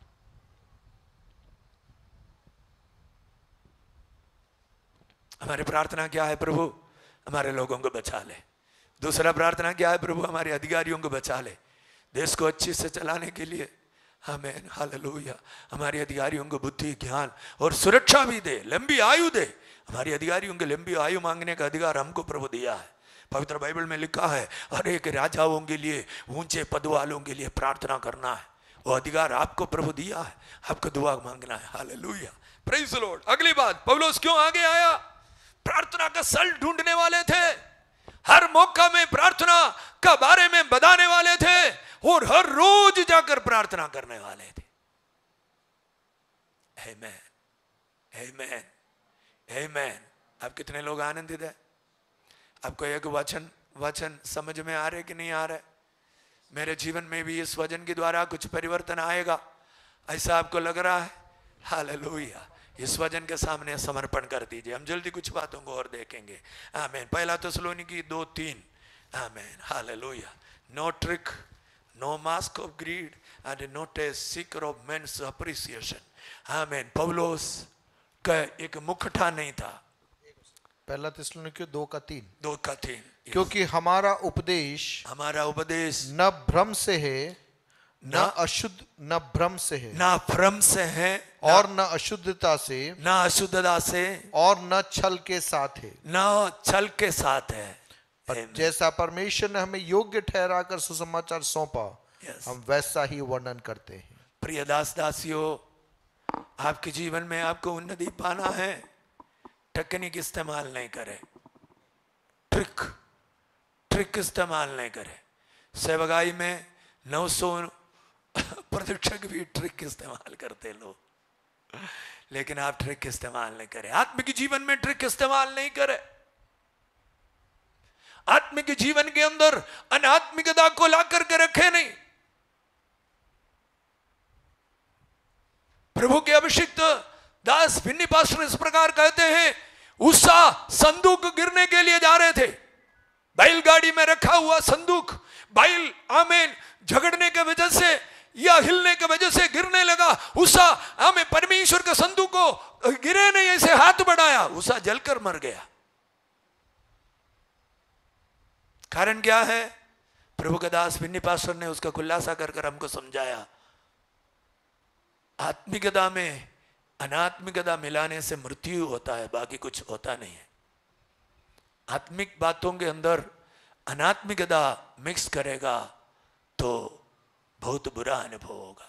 हमारी प्रार्थना क्या है? प्रभु हमारे लोगों को बचा ले। दूसरा प्रार्थना क्या है? प्रभु हमारे अधिकारियों को बचा ले, देश को अच्छे से चलाने के लिए। आमीन, हालेलुया। हमारे अधिकारियों को बुद्धि, ज्ञान और सुरक्षा भी दे, लंबी आयु दे। हमारे अधिकारियों के लंबी आयु मांगने का अधिकार हमको प्रभु दिया है। पवित्र बाइबल में लिखा है हर एक राजाओं के लिए, ऊंचे पद वालों के लिए प्रार्थना करना है। वो अधिकार आपको प्रभु दिया है, आपको दुआ मांगना है। Hallelujah, praise the Lord. अगली बात, पौलुस क्यों आगे आया? प्रार्थना का सल ढूंढने वाले थे, हर मौका में प्रार्थना का बारे में बताने वाले थे और हर रोज जाकर प्रार्थना करने वाले थे। आमीन, आमीन, आमीन। आप कितने लोग आनंदित है? आपको एक वचन वचन समझ में आ रहे कि नहीं आ रहे? मेरे जीवन में भी इस वचन के द्वारा कुछ परिवर्तन आएगा, ऐसा आपको लग रहा है? हालेलुया। इस वचन के सामने समर्पण कर दीजिए। हम जल्दी कुछ बातों को और देखेंगे। आमीन। पहला थिस्सलुनीकी दो तीन। आमीन, hallelujah. No trick, no mask of greed and not a seeker of men's appreciation. आमीन। पौलुस का एक मुखटा नहीं था। पहला थिस्सलुनीकी दो का तीन दो का तीन। क्योंकि हमारा उपदेश हमारा उपदेश न भ्रम से है, न अशुद्ध न भ्रम से है, ना भ्रम से है और न अशुद्धता से, न अशुद्धता से, और न छल के साथ है, न छल के साथ है। पर जैसा परमेश्वर ने हमें योग्य ठहराकर सुसमाचार सौंपा, Yes. हम वैसा ही वर्णन करते हैं। प्रिय दास दासियों, आपके जीवन में आपको उन्नति पाना है, टेक्निक इस्तेमाल नहीं करे, ट्रिक ट्रिक इस्तेमाल नहीं करे। सेवगाई में नौ सौ प्रशिक्षक भी ट्रिक इस्तेमाल करते लोग, लेकिन आप ट्रिक इस्तेमाल नहीं करें। आत्मिक जीवन में ट्रिक इस्तेमाल नहीं करें। आत्मिक जीवन के अंदर अनात्मिकता को ला करके रखे नहीं। प्रभु के अभिषिक्त दास फिन्नी पास्टर इस प्रकार कहते हैं, उषा संदूक गिरने के लिए जा रहे थे, बैलगाड़ी में रखा हुआ संदूक, बैल आमीन झगड़ने के वजह से या हिलने के वजह से गिरने लगा। उषा आमीन परमेश्वर के संदूक को गिरे नहीं, ऐसे हाथ बढ़ाया, उषा जलकर मर गया। कारण क्या है? प्रभु के दास फिन्नी पास्टर ने उसका खुलासा कर कर हमको समझाया। आत्मिकता में अनात्मिकता मिलाने से मृत्यु होता है, बाकी कुछ होता नहीं है। आत्मिक बातों के अंदर अनात्मिकता मिक्स करेगा तो बहुत बुरा अनुभव होगा।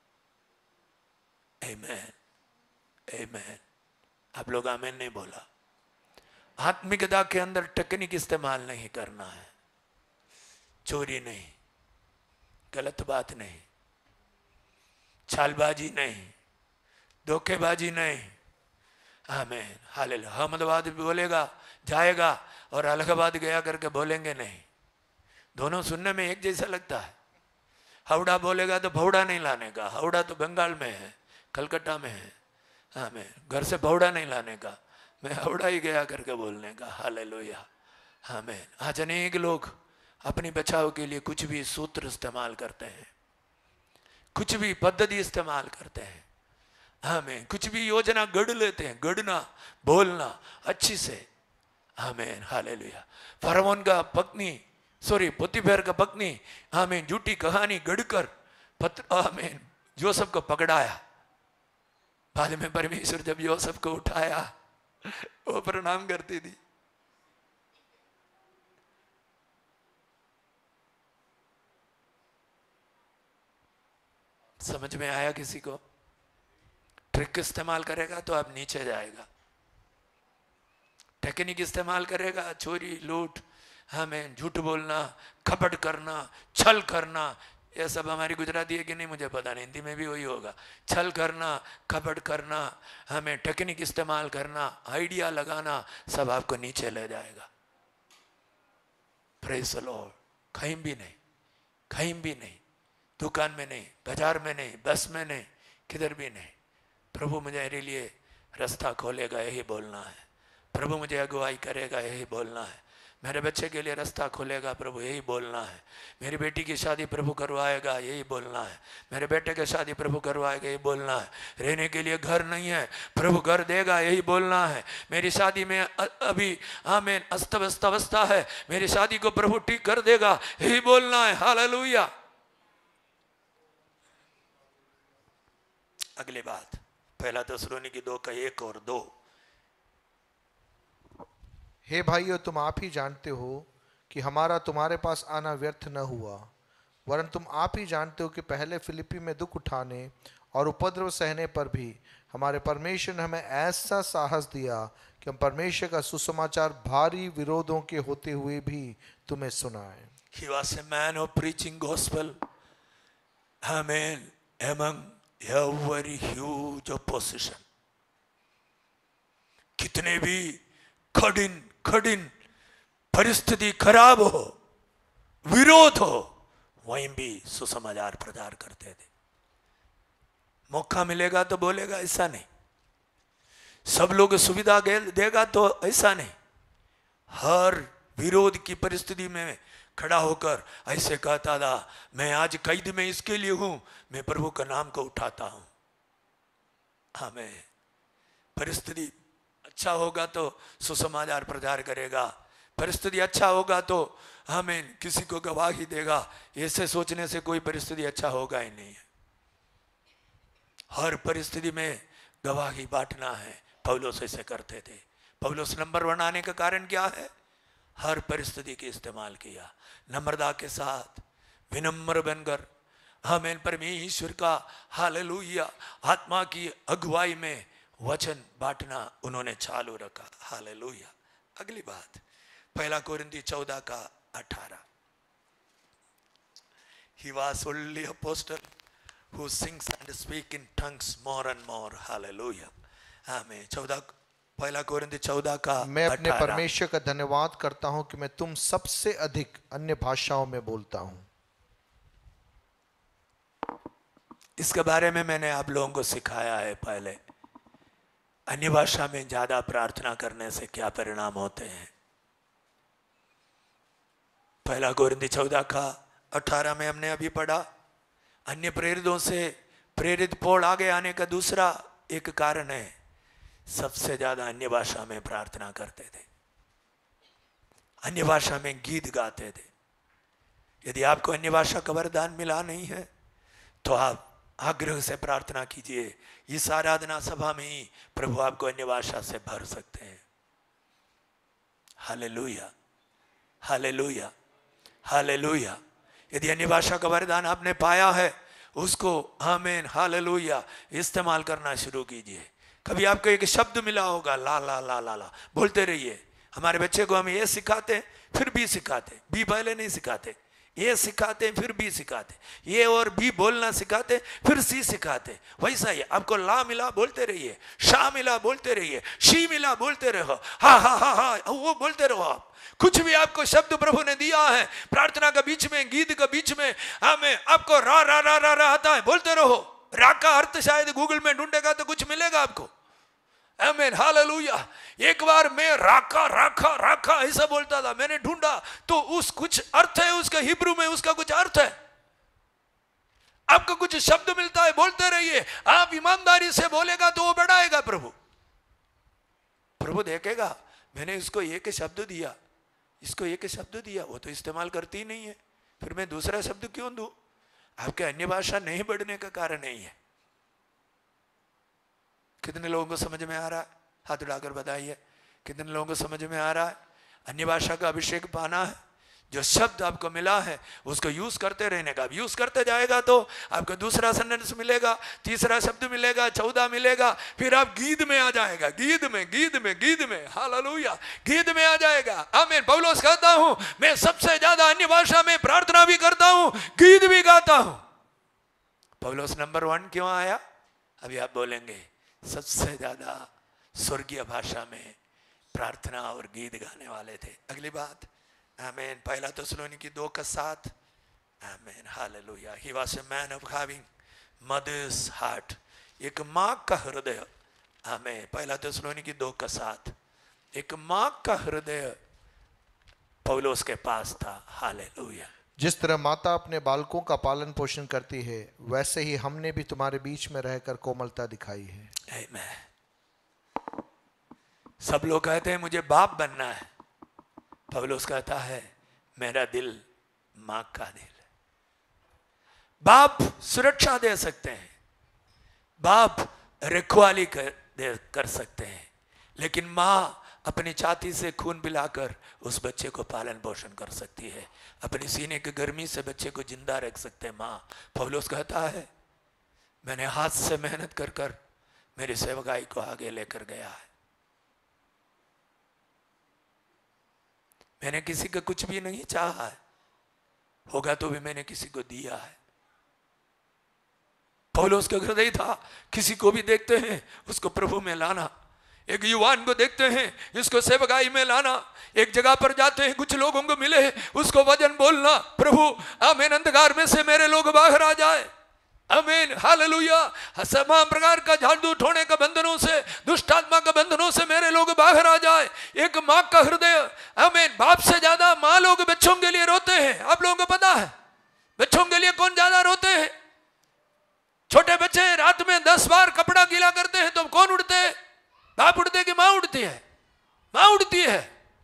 आमेन, आमेन। आप लोग आमेन नहीं बोला। आत्मिकता के अंदर टेक्निक इस्तेमाल नहीं करना है, चोरी नहीं, गलत बात नहीं, चालबाजी नहीं, धोखेबाजी नहीं। आमीन, हालेलुया। अहमदाबाद बोलेगा जाएगा और अलगाबाद गया करके बोलेंगे नहीं, दोनों सुनने में एक जैसा लगता है। हावड़ा बोलेगा तो भौड़ा नहीं लाने का, हावड़ा तो बंगाल में है, कलकत्ता में है। आमीन, घर से भौड़ा नहीं लाने का, मैं हावड़ा ही गया करके बोलने का। हालेलुया, आमीन। आज अनेक लोग अपनी बचाव के लिए कुछ भी सूत्र इस्तेमाल करते हैं, कुछ भी पद्धति इस्तेमाल करते हैं, हमें कुछ भी योजना गढ़ लेते हैं। गढ़ना, बोलना अच्छी से। आमीन, हालेलुया। फरौन का पत्नी सॉरी पोतीफेर का पत्नी आमीन झूठी कहानी गढ़कर पत्र आमीन जोसेफ को पकड़ाया। बाद में परमेश्वर जब जोसेफ को उठाया वो प्रणाम करती थी। समझ में आया किसी को? ट्रिक इस्तेमाल करेगा तो आप नीचे जाएगा, टेक्निक इस्तेमाल करेगा, चोरी लूट हमें झूठ बोलना, कपट करना, छल करना, ये सब हमारी गुजराती है कि नहीं मुझे पता नहीं, हिंदी में भी वही होगा। छल करना, कपट करना, हमें टेक्निक इस्तेमाल करना, आइडिया लगाना, सब आपको नीचे ले जाएगा। Praise the Lord. कहीं भी नहीं, कहीं भी नहीं, दुकान में नहीं, बाजार में नहीं, बस में नहीं, किधर भी नहीं। प्रभु मेरे लिए रास्ता खोलेगा, यही बोलना है। प्रभु मुझे अगुवाई करेगा, यही बोलना है। मेरे बच्चे के लिए रास्ता खोलेगा प्रभु, यही बोलना है। मेरी बेटी की शादी प्रभु करवाएगा, यही बोलना है। मेरे बेटे की शादी प्रभु करवाएगा, यही बोलना है। रहने के लिए घर नहीं है, प्रभु घर देगा, यही बोलना है। मेरी शादी में अभी आमीन अस्त व्यस्त अवस्था है, मेरी शादी को प्रभु ठीक कर देगा, यही बोलना है। हालेलुया। अगली बात, पहला थिस्सलुनीकी दो का एक और दो। हे भाइयों, तुम आप ही जानते हो कि हमारा तुम्हारे पास आना व्यर्थ न हुआ, वरन तुम आप ही जानते हो कि पहले फिलिप्पी में दुख उठाने और उपद्रव सहने पर भी हमारे परमेश्वर ने हमें ऐसा साहस दिया कि हम परमेश्वर का सुसमाचार भारी विरोधों के होते हुए भी तुम्हें सुनाएं। He was a man of preaching gospel. Amen. Among every huge opposition. कितने भी कठिन कठिन परिस्थिति खराब हो, विरोध हो, वहीं भी सुसमाचार प्रचार करते थे। मौका मिलेगा तो बोलेगा, ऐसा नहीं। सब लोग सुविधा देगा तो ऐसा नहीं। हर विरोध की परिस्थिति में खड़ा होकर ऐसे कहता था, मैं आज कैद में इसके लिए हूं, मैं प्रभु का नाम को उठाता हूं। हमें परिस्थिति अच्छा होगा तो सुसमाचार प्रचार करेगा, परिस्थिति अच्छा होगा तो हमें किसी को गवाही देगा। ऐसे सोचने से कोई परिस्थिति अच्छा होगा ही नहीं है। हर परिस्थिति में गवाही बांटना है। पौलुस ऐसे करते थे। पौलुस नंबर वन आने का कारण क्या है? हर परिस्थिति के इस्तेमाल किया, नम्रता के साथ, विनम्र बनकर हमें परमेश्वर का हालेलुया आत्मा की अगुवाई में वचन बांटना उन्होंने चालू रखा। हालेलुया। अगली बात, पहला कोरिन्थी चौदह का अठारह। He was only apostle who sings and speak in tongues more and more. Hallelujah. आमीन। चौदह पहला कोरिन्थी चौदह का मैं अपने अठारह। परमेश्वर का धन्यवाद करता हूं कि मैं तुम सबसे अधिक अन्य भाषाओं में बोलता हूं। इसके बारे में मैंने आप लोगों को सिखाया है पहले। अन्य भाषा में ज्यादा प्रार्थना करने से क्या परिणाम होते हैं। पहला कोरिन्थी चौदह का अठारह में हमने अभी पढ़ा। अन्य प्रेरितों से प्रेरित पौल आगे आने का दूसरा एक कारण है, सबसे ज्यादा अन्य भाषा में प्रार्थना करते थे, अन्य भाषा में गीत गाते थे। यदि आपको अन्य भाषा का वरदान मिला नहीं है तो आप आग्रह से प्रार्थना कीजिए। इस आराधना सभा में ही प्रभु आपको अन्य भाषा से भर सकते हैं। Hallelujah, hallelujah, hallelujah. यदि अन्य भाषा का वरदान आपने पाया है, उसको आमीन हालेलुया इस्तेमाल करना शुरू कीजिए। कभी आपको एक शब्द मिला होगा, ला ला ला ला ला, बोलते रहिए। हमारे बच्चे को हम ये सिखाते फिर भी सिखाते, बी पहले नहीं सिखाते, ये सिखाते फिर भी सिखाते, ये और भी बोलना सिखाते फिर सी सिखाते। वैसा ही आपको ला मिला बोलते रहिए, शा मिला बोलते रहिए, शी मिला बोलते रहो, हा हा हा हा वो बोलते रहो। आप कुछ भी आपको शब्द प्रभु ने दिया है, प्रार्थना के बीच में, गीत के बीच में, हमें आपको रा रा रा रा रा आता है, बोलते रहो। रा का अर्थ शायद गूगल में ढूंढेगा तो कुछ मिलेगा आपको। आमीन हालेलुया। एक बार मैं राखा राखा राखा ऐसा बोलता था, मैंने ढूंढा तो उस कुछ अर्थ है, उसका हिब्रू में उसका कुछ अर्थ है। आपको कुछ शब्द मिलता है, बोलते रहिए। आप ईमानदारी से बोलेगा तो वो बढ़ाएगा प्रभु। प्रभु देखेगा मैंने इसको एक शब्द दिया, इसको एक शब्द दिया, वो तो इस्तेमाल करती ही नहीं है, फिर मैं दूसरा शब्द क्यों दूं? आपके अन्य भाषा नहीं बढ़ने का कारण नहीं है। कितने लोगों को समझ में आ रहा है? हाथ उठाकर बताइए, कितने लोगों को समझ में आ रहा है? अन्य भाषा का अभिषेक पाना है, जो शब्द आपको मिला है उसको यूज करते रहने का। यूज करते जाएगा तो आपको दूसरा सेंटेंस मिलेगा, तीसरा शब्द मिलेगा, चौदह मिलेगा, फिर आप गीत में आ जाएगा, गीत में गीत में गीत में हालेलुया गीत में आ जाएगा। आमीन। पौलुस कहता हूं मैं सबसे ज्यादा अन्य भाषा में प्रार्थना भी करता हूं, गीत भी गाता हूं। पौलुस नंबर वन क्यों आया? अभी आप बोलेंगे सबसे ज्यादा स्वर्गीय भाषा में प्रार्थना और गीत गाने वाले थे। अगली बात, आमीन, पहला थिस्सलुनीकी दो का सात। आमीन hallelujah. He was a man of having mother's heart, एक माँ का हृदय। आमीन। पहला थिस्सलुनीकी दो का सात, एक माँ का हृदय पौलुस के पास था। हालेलुया। जिस तरह माता अपने बालकों का पालन पोषण करती है, वैसे ही हमने भी तुम्हारे बीच में रहकर कोमलता दिखाई है। आमीन। सब लोग कहते हैं मुझे बाप बनना है, पौलुस कहता है मेरा दिल माँ का दिल है। बाप सुरक्षा दे सकते हैं, बाप रखवाली कर, दे, कर सकते हैं, लेकिन माँ अपनी छाती से खून पिलाकर उस बच्चे को पालन पोषण कर सकती है, अपनी सीने की गर्मी से बच्चे को जिंदा रख सकते हैं माँ। पौलुस कहता है मैंने हाथ से मेहनत कर कर मेरी सेवकाई को आगे लेकर गया है। मैंने किसी का कुछ भी नहीं चाहा है, होगा तो भी मैंने किसी को दिया है। पौलुस का हृदय था किसी को भी देखते हैं उसको प्रभु में लाना। एक युवान को देखते हैं इसको सेवकाई में लाना। एक जगह पर जाते हैं, कुछ लोगों को मिले, उसको वचन बोलना, प्रभु आमीन अंधकार में से मेरे लोग बाहर आ जाए। आमीन हालेलुया। तमाम प्रकार का झाड़ू ठोने का बंधनों से, दुष्ट आत्मा का बंधनों से मेरे लोग बाहर आ जाए। एक माँ का हृदय। आमीन। बाप से ज्यादा माँ लोग बच्चों के लिए रोते हैं। आप लोगों को पता है बच्चों के लिए कौन ज्यादा रोते हैं? छोटे बच्चे रात में दस बार कपड़ा गीला करते हैं तो कौन उड़ते हैं? बाप उड़ते कि माँ उड़ती है? माँ उड़ती है।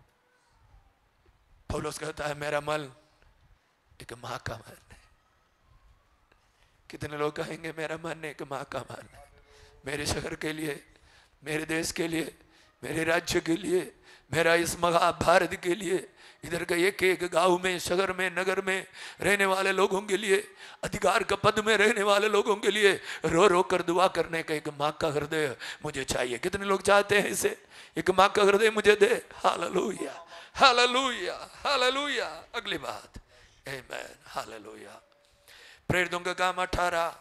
पौलुस कहता है मेरा मन एक माँ का मन है। कितने लोग कहेंगे मेरा मन एक माँ का मन है, मेरे शहर के लिए, मेरे देश के लिए, मेरे राज्य के लिए, मेरा इस महाभारत के लिए, इधर का एक एक गांव में, शहर में, नगर में रहने वाले लोगों के लिए, अधिकार का पद में रहने वाले लोगों के लिए रो रो कर दुआ करने का एक माँ का हृदय मुझे चाहिए। कितने लोग चाहते हैं इसे? एक माँ का हृदय मुझे दे। Hallelujah hallelujah hallelujah. अगली बात, आमीन हालेलुया। प्रेरितों का काम अठारह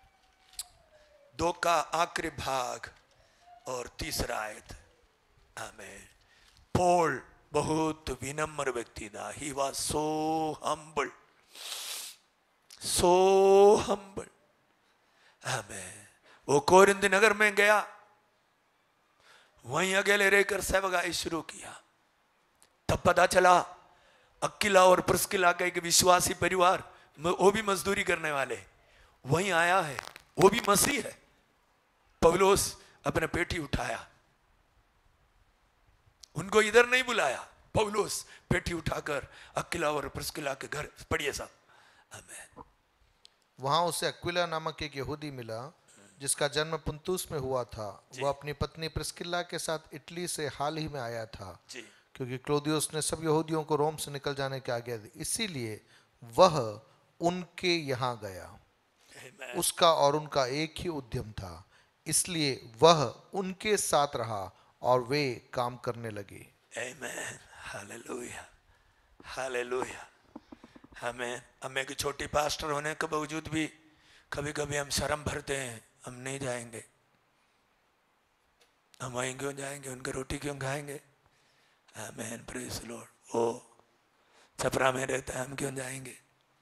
दो का आखिरी भाग और तीसरा आयत। आमीन। पॉल बहुत विनम्र व्यक्ति था। He was so humble, so humble. आमीन। वो कोरिन्थ नगर में गया, वहीं अकेले रहकर सेवकाई शुरू किया। तब पता चला अक्विला और प्रिस्किला का एक विश्वासी परिवार, वो भी मजदूरी करने वाले, वहीं आया है, वो भी मसीह है। पौलुस अपने पेटी उठाया, उनको इधर नहीं बुलाया। पौलुस पेटी उठाकर अक्विला और प्रिस्किला के घर, पढ़िए साहब। आमीन। वहाँ उसे अक्विला नामक एक यहूदी मिला जिसका जन्म पुंतुस में हुआ था। वह अपनी पत्नी प्रिस्किल्ला के साथ इटली से हाल ही में आया था, जी क्योंकि क्लौदियुस ने सब यहूदियों को रोम से निकल जाने की आज्ञा दी, इसीलिए वह उनके यहाँ गया। Amen. उसका और उनका एक ही उद्यम था, इसलिए वह उनके साथ रहा और वे काम करने लगे। Amen. Hallelujah hallelujah. हमें हमें की छोटी पास्टर होने के बावजूद भी कभी कभी हम शर्म भरते हैं, हम नहीं जाएंगे, हम वहीं क्यों जाएंगे, उनके रोटी क्यों खाएंगे। Amen, praise Lord. वो छपरा में रहता है, हम क्यों जाएंगे,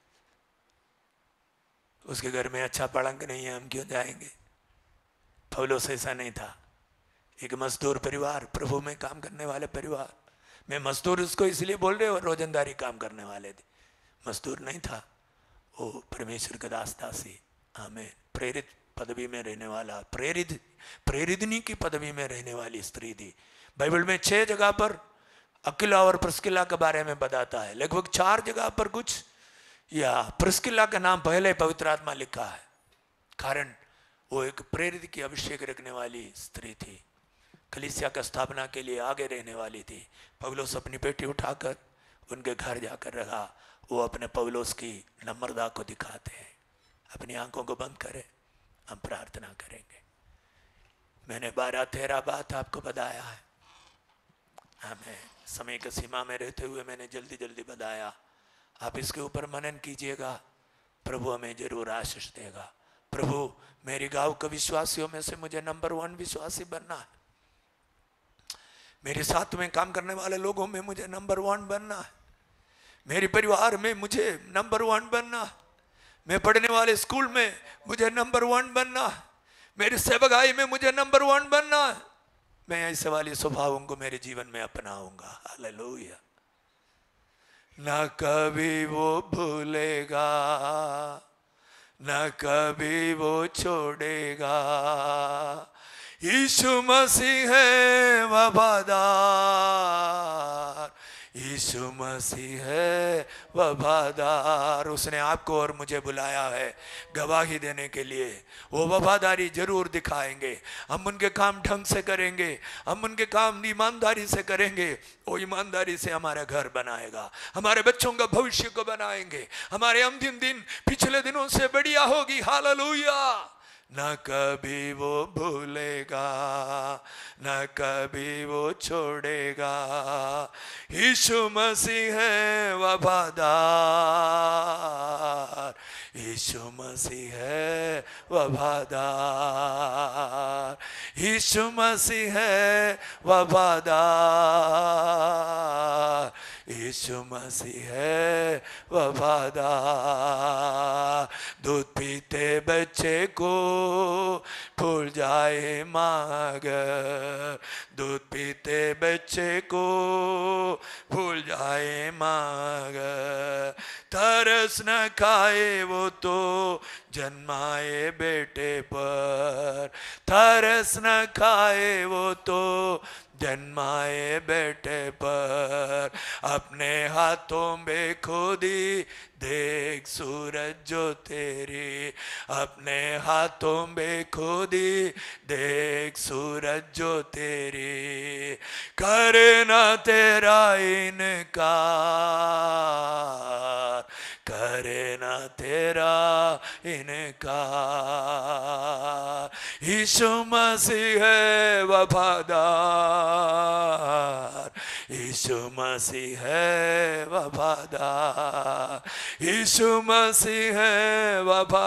उसके घर में अच्छा पलंग नहीं है, हम क्यों जाएंगे। पौलुस ऐसा नहीं था, एक मजदूर परिवार, प्रभु में काम करने वाले परिवार। मैं मजदूर उसको इसलिए बोल रहे हो, रोजंदारी काम करने वाले थे, मजदूर नहीं था वो, परमेश्वर का दास दासी। हमें प्रेरित पदवी में रहने वाला, प्रेरित प्रेरितनी की पदवी में रहने वाली स्त्री थी। बाइबल में छह जगह पर अक्विला और प्रिस्किला के बारे में बताता है, लगभग चार जगह पर कुछ या प्रिस्किला का नाम पहले पवित्र आत्मा लिखा है, कारण वो एक प्रेरित की अभिषेक रखने वाली स्त्री थी, कलीसिया का स्थापना के लिए आगे रहने वाली थी। पौलुस अपनी बेटी उठाकर उनके घर जाकर रहा। वो अपने पौलुस की नम्रता को दिखाते हैं। अपनी आंखों को बंद करें, हम प्रार्थना करेंगे। मैंने बारह तेरह बात आपको बताया है, हमें समय की सीमा में रहते हुए मैंने जल्दी जल्दी बताया। आप इसके ऊपर मनन कीजिएगा, प्रभु हमें जरूर आशीष देगा। प्रभु मेरी गांव के विश्वासियों में से मुझे नंबर वन विश्वासी बनना है, मेरे साथ में काम करने वाले लोगों में मुझे नंबर वन बनना है, मेरे परिवार में मुझे नंबर वन बनना है, मैं पढ़ने वाले स्कूल में मुझे नंबर वन बनना है, मेरी सेवकाई में मुझे नंबर वन बनना है। मैं ऐसे वाले स्वभावों को मेरे जीवन में अपनाऊंगा। हालेलुया। ना कभी वो भूलेगा, ना कभी वो छोड़ेगा। यीशु मसीह है वफादार, यीशु मसीह है वफादार। उसने आपको और मुझे बुलाया है गवाही देने के लिए। वो वफादारी जरूर दिखाएंगे। हम उनके काम ढंग से करेंगे, हम उनके काम ईमानदारी से करेंगे। वो ईमानदारी से हमारा घर बनाएगा, हमारे बच्चों का भविष्य को बनाएंगे। हमारे अंतिम दिन पिछले दिनों से बढ़िया होगी। हालेलुया। न कभी वो भूलेगा, न कभी वो छोड़ेगा। यीशु मसीह है वफादार, यीशु मसीह है वफादार, यीशु मसीह है वफादार, यीशु मसीह है वफादार। दूध पीते बच्चे को भूल जाए मागर, दूध पीते बच्चे को भूल जाए मागर। तरस न खाए वो तो जन्माए बेटे पर, तरस न खाए वो तो जन्माए बेटे पर। अपने हाथों में खुदी देख सूरज जो तेरी, अपने हाथों में खुदी देख सूरज जो तेरी। करे ना तेरा इनकार, करे ना तेरा इनकार। यीशु मसीह है वफादार, यीशु मसीह है वफादार, यीशु मसीह है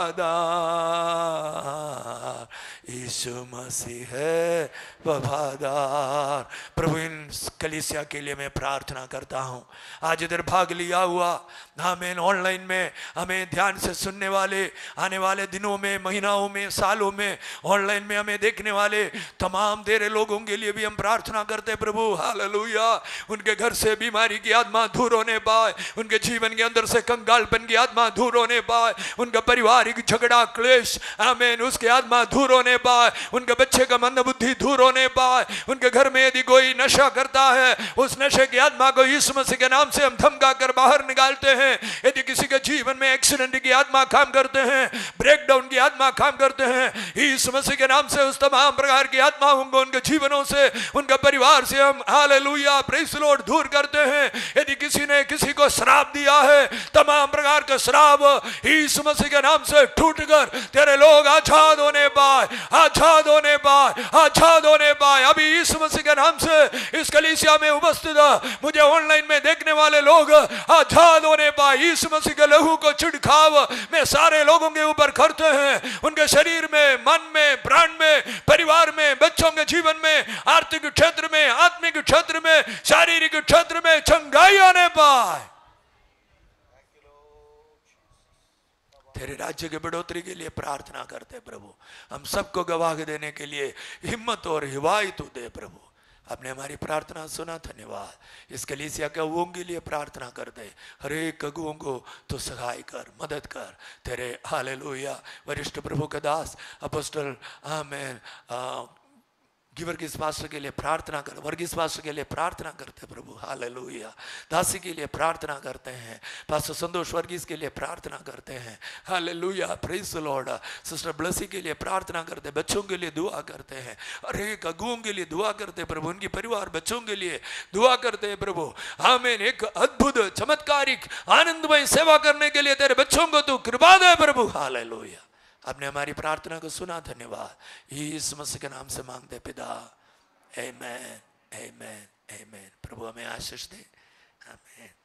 वफादार, यीशु मसीह है वफादार। प्रभु इन कलीसिया के लिए मैं प्रार्थना करता हूँ। आज इधर भाग लिया हुआ हमें ऑनलाइन में हमें ध्यान से सुनने वाले, आने वाले दिनों में, महीनों में, सालों में ऑनलाइन में हमें देखने वाले तमाम तेरे लोगों के लिए भी हम प्रार्थना करते प्रभु। हालेलुया। उनके घर से बीमारी की आत्मा दूर होने पाए, उनके जीवन के अंदर से कंगालपन की आत्मा दूर होने पाए, उनका पारिवारिक झगड़ा क्लेश आमीन उसकी आत्मा दूर होने होने पाए, उनके बच्चे का मंद बुद्धि दूर होने पाए। उनके घर में यदि कोई नशा करता है, उस नशे की आत्मा को यीशु मसीह के नाम से हम धमका कर बाहर निकालते हैं। यदि किसी के जीवन में एक्सीडेंट की आत्मा काम करते हैं, ब्रेकडाउन की आत्मा काम करते हैं, यीशु मसीह के नाम से उस तमाम प्रकार की आत्माओं को उनके जीवनों से, उनके परिवार से हम हालेलुया प्रेज़ द लॉर्ड दूर करते हैं। यदि किसी ने किसी को श्राप दिया है, तमाम प्रकार के श्राप यीशु मसीह के नाम से टूटकर तेरे लोग आजाद होने पाए, आजाद होने पाए, आजाद होने पाए। अभी यीशु मसीह के नाम से इस कलीसिया में उपस्थित मुझे ऑनलाइन में देखने वाले लोग आजाद होने पाए। यीशु मसीह के लहू को छिड़काव में सारे लोगों के ऊपर करते हैं, उनके शरीर में, मन में, प्राण में, परिवार में, बच्चों के जीवन में, आर्थिक क्षेत्र में, आत्मिक क्षेत्र में, शारीरिक क्षेत्र में चंगाई आने पाए। तेरे राज्य के बढ़ोतरी के लिए प्रार्थना करते प्रभु। हम सबको गवाह देने के लिए हिम्मत और हिवायत तू दे प्रभु। आपने हमारी प्रार्थना सुना, धन्यवाद। इस कलीसिया के अगुओं के लिए प्रार्थना कर दे, हर एक अगुओं को तो सहाय कर, मदद कर। तेरे हालेलुया वरिष्ठ प्रभु का दास अपोस्टल आमेन गिवर्गीस पास्टर के लिए प्रार्थना कर, वर्गीस पास्टर के लिए प्रार्थना करते प्रभु हालेलुया। दासी के लिए प्रार्थना करते हैं, पास्टर संतोष वर्गीस के लिए प्रार्थना करते हैं hallelujah praise the Lord. Sister Blessy के लिए प्रार्थना करते, बच्चों के लिए दुआ करते हैं, हर एक अगुओं के लिए दुआ करते प्रभु, उनकी परिवार बच्चों के लिए दुआ करते हैं प्रभु। आमीन। एक अद्भुत चमत्कारिक आनंदमय सेवा करने के लिए तेरे बच्चों को तू कृपा दे प्रभु हालेलुया। आपने हमारी प्रार्थना को सुना, धन्यवाद। यीशु मसीह के नाम से मांगते पिता, आमीन आमीन आमीन। प्रभु हमें आशीष दे, आमीन।